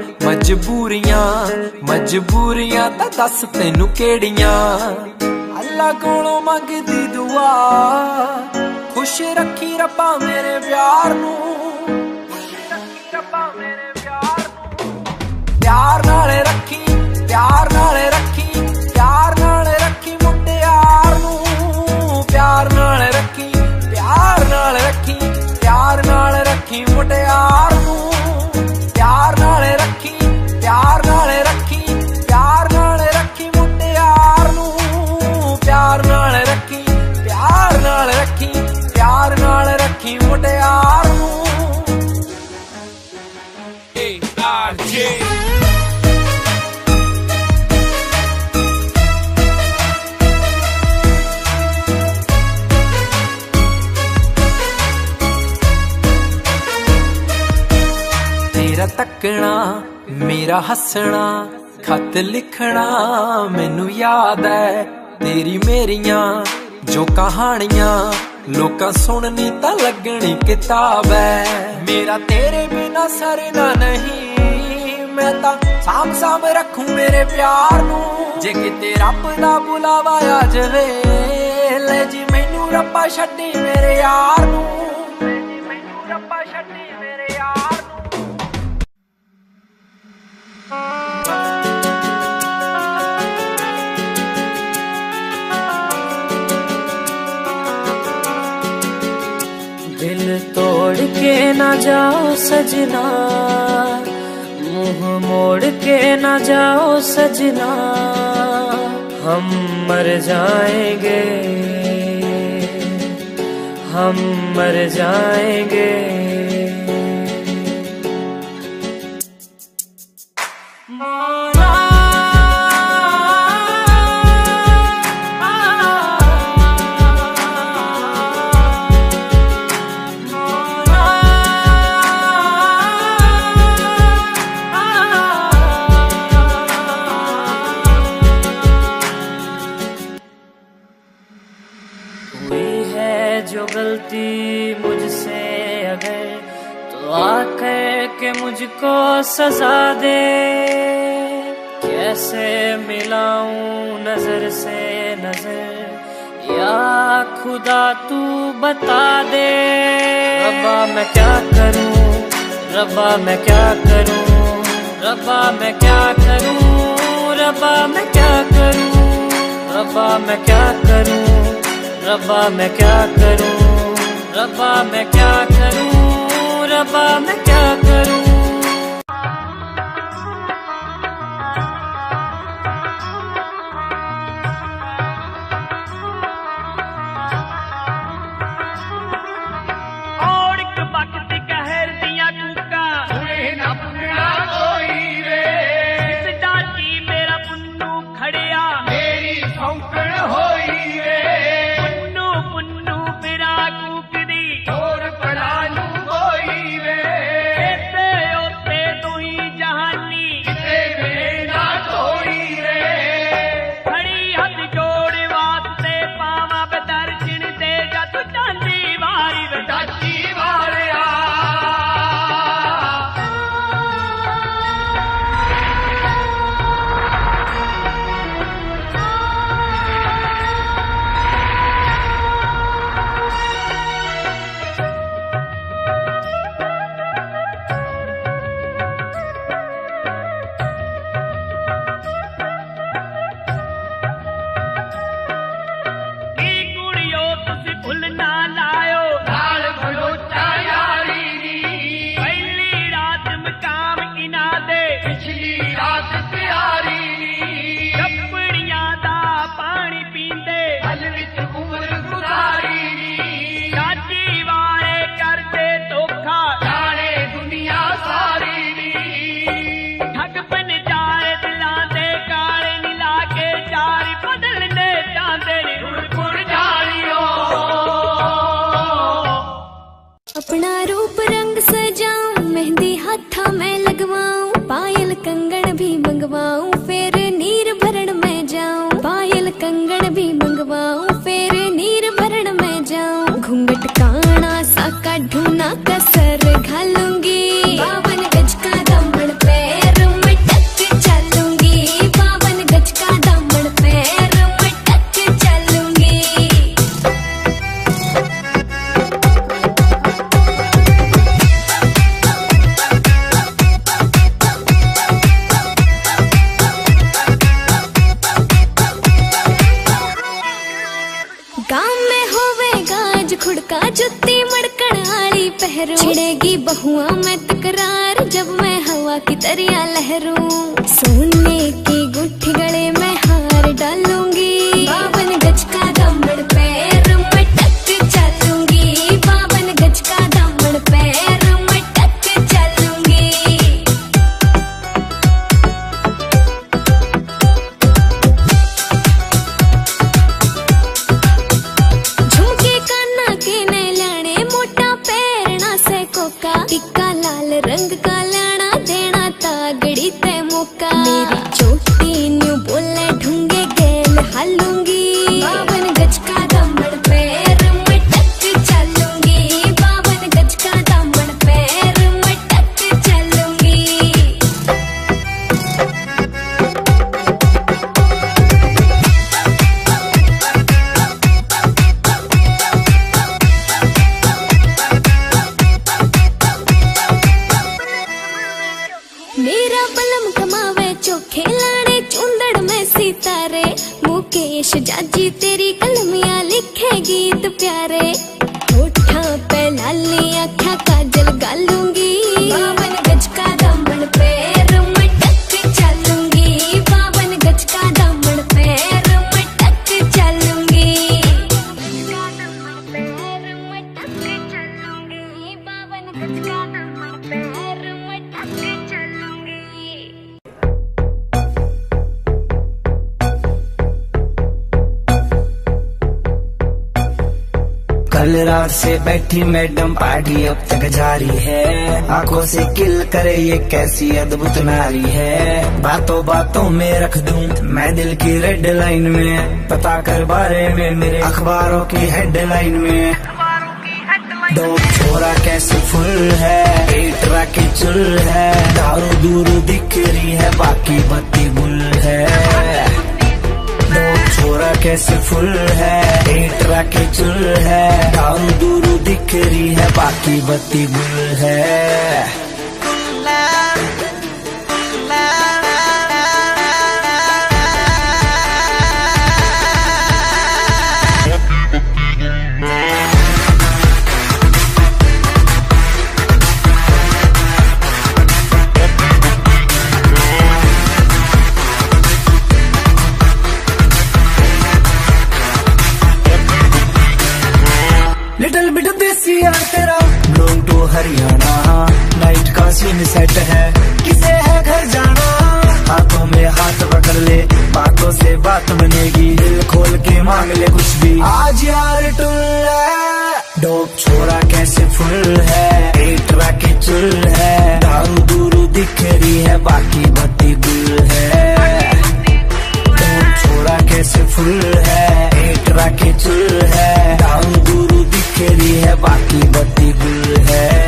मजबूरियां तां दस तैनू केड़ियां। अल्लाह कोलों मंगदी दुआ, खुश रखी रब्बा मेरे प्यार नू। प्यार नाले रखी, प्यार नाले रखी, प्यार नाले रखी मुटियार नू। प्यार नाले रखी, प्यार नाले रखी, प्यार नाले रखी मुटियार नू। प्यार नाले रखी, प्यार नाले रखी, प्यार नाले रखी मुटियार नू। प्यार नाले रखी, प्यार नाले रखी, प्यार नाले रखी मुटियार नू। तेरा तकना मेरा हसना, खत लिखना मैनू याद है। तेरी मेरियां जो कहानियां लोका सुननी ता लगनी किताब है। मेरा तेरे बिना सरना नहीं, मैं ता साम साम रखूं मेरे प्यार नू। जे किते रब दा बुलावा आ जावे, ले जी मैनू रब्बा छड्डी मेरे यार नू, मैनू रब्बा छड्डी मेरे यार नू। दिल तोड़ के ना जाओ सजना, मुंह मोड़ के ना जाओ सजना, हम मर जाएंगे, हम मर जाएंगे। जो गलती मुझसे अगर, तो आकर के मुझको सजा दे। कैसे मिलाऊं नजर से नजर, या खुदा तू बता दे। रब्बा मैं क्या करूं, रब्बा मैं क्या करूं, रब्बा मैं क्या करूं, रब्बा मैं क्या करूं, रब्बा मैं क्या करूं, रब्बा मैं क्या करूं, रब्बा मैं क्या करूं, रब्बा मैं क्या करूं। और एक वक्त कहर दिया कूका, सुने ना पुन्ना कोई रे। इस डाटी मेरा पुन्नू खड़िया, मेरी सौंकड़ होई रे। पुन्नू पुन्नू फिरा कूकदी, और पलानू होई रे। ऐसे होते तू ही जहानी, किते में ना कोई रे। खड़ी हथ जोड़ वास्ते पावा बदर चिन दे जा तू चांदी वारी वे चाची वारिया। अपना रूप रंग सजाऊं, मेहंदी हाथा में लगवाऊं, पायल कंगन भी मंगवाऊं, फिर नीर भरण में जाऊं। पायल कंगन भी मंगवाऊं, फिर नीर भरण में जाऊं। घूंघट काना सा काढूं ना कसर घालूंगी, 52 गज का दामन पैर में टक चलूंगी, 52 गज का दामन पैर में टक चलूंगी। गाँव में होवेगा आज खुड़का, जुत्ती मड़कड़ आली पहरूं, छिड़ेगी बहुआ में तकरार जब मैं हवा की तरिया लहरूं। सोने की गुट्ठी गले में हार डालूंगी, 52 गज का दामन पैर में टक चलूंगी, 52 गज का दामन पैर में टक चलूंगी। झुमके काना के ने लाने, मोटा पैरना से कोका, टिक्का लाल रंग का लाना, देना तागड़ी ते मौका। मेरी चोटी न्यू बोले ढूंगे गेल हालूंगी, 52 गज का दामन पैर में टक चिलम कमावे चोखे लाड़े चुंदड़ में सितारे, मुकेश जाजी तेरी कलमिया लिखे गीत प्यारे। होठा पे लाली आँखा काजल गालूंगी, 52 गज का दामन पैर में टक चलूंगी, 52 गज का दामन पैर में टक चलूंगी, 52 गज का दामन पैर में टक चलूंगी। कल रात से बैठी मैडम पार्टी अब तक जारी है, आंखों से किल करे ये कैसी अद्भुत नारी है। बातों बातों में रख दूं मैं दिल की रेड लाइन में, पता कर बारे में मेरे अखबारों की हेडलाइन में। दो छोरा कैसे फुल है, पेट राके चुल है, दारू दूर दिख रही है बाकी बत्ती गुल है। दो छोरा कैसे फुल है, पेट राके चुल है, दारू दूर दिख रही है बाकी बत्ती गुल है। लिटिल बिट देसी यार तेरा बिलोंग टू हरियाणा, नाइट का सीन सेट है किसे है घर जाना। हाथों में हाथ पकड़ ले बातों से बात बनेगी, दिल खोल के मांग ले कुछ भी आज यार टुल है। डोप छोरा कैसे फुल है, पेट राके चुल है, दारू दूरू दिख रही है बाकी बत्ती गुल है। डोप छोरा कैसे फुल है, पेट राके चुल है, दारू दूरू दिख रही है बाकी बत्ती गुल है।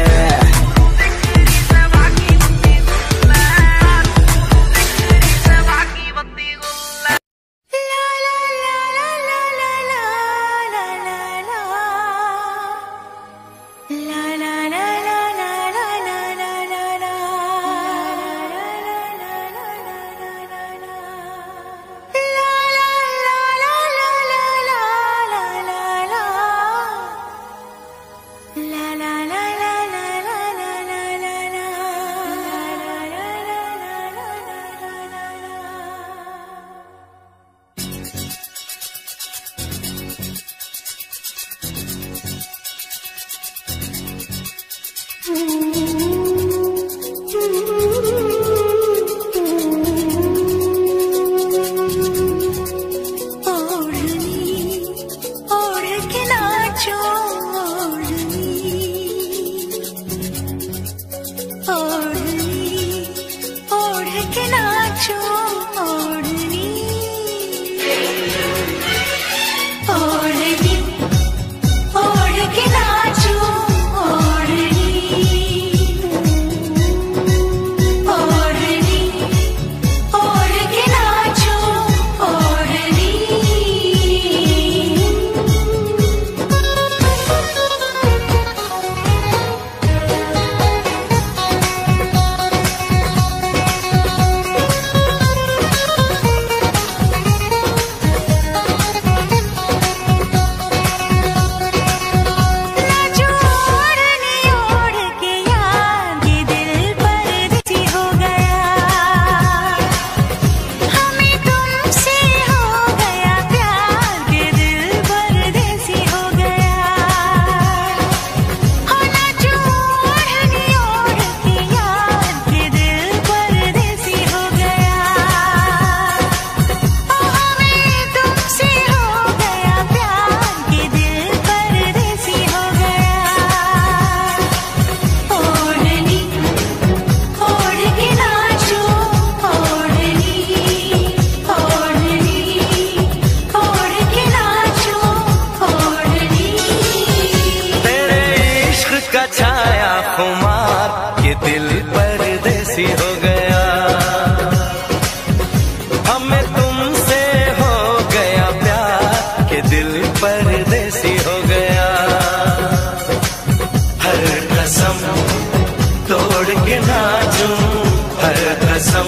हर कसम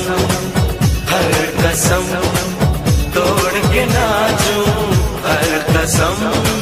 तोड़ के नाचूं, हर कसम।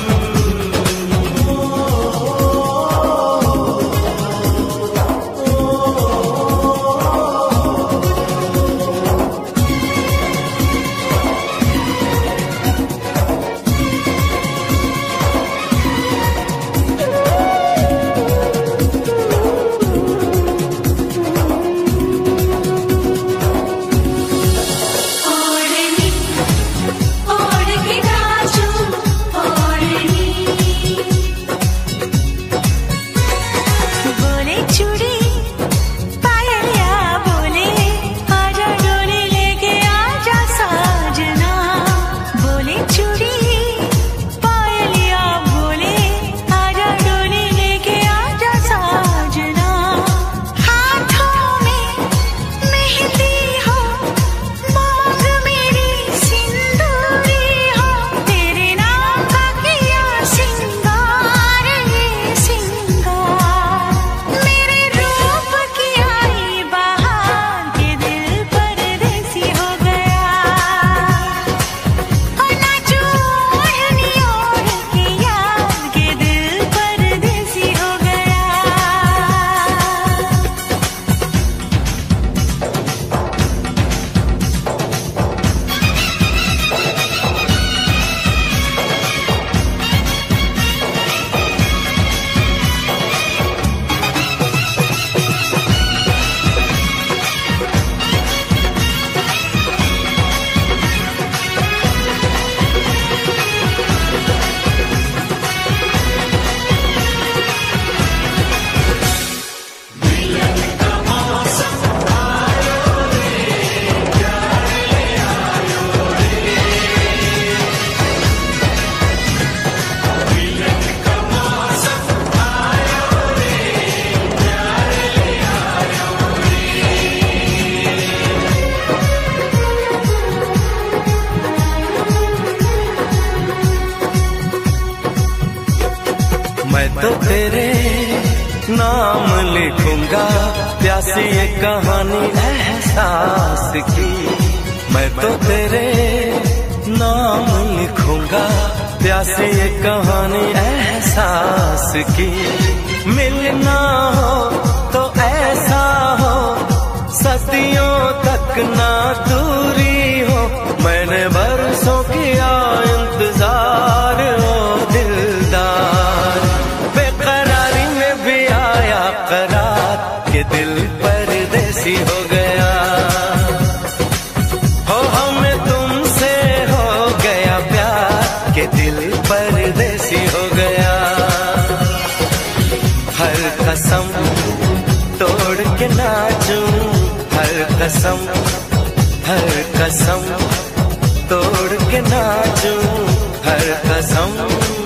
मैं तो तेरे नाम लिखूंगा प्यासी ये कहानी एहसास की। मैं तो तेरे नाम लिखूंगा प्यासी ये कहानी एहसास की। मिलना हो तो ऐसा हो सदियों तक ना दूरी हो। मैंने बरसों किया इंतजार हो दिलदार, बेकरारी में भी आया करार के दिल परदेसी हो गया। हो हमें तुमसे हो गया प्यार के दिल परदेसी हो गया। हर कसम तोड़ के नाचूं, हर कसम तोड़ के नाचूं, हर कसम।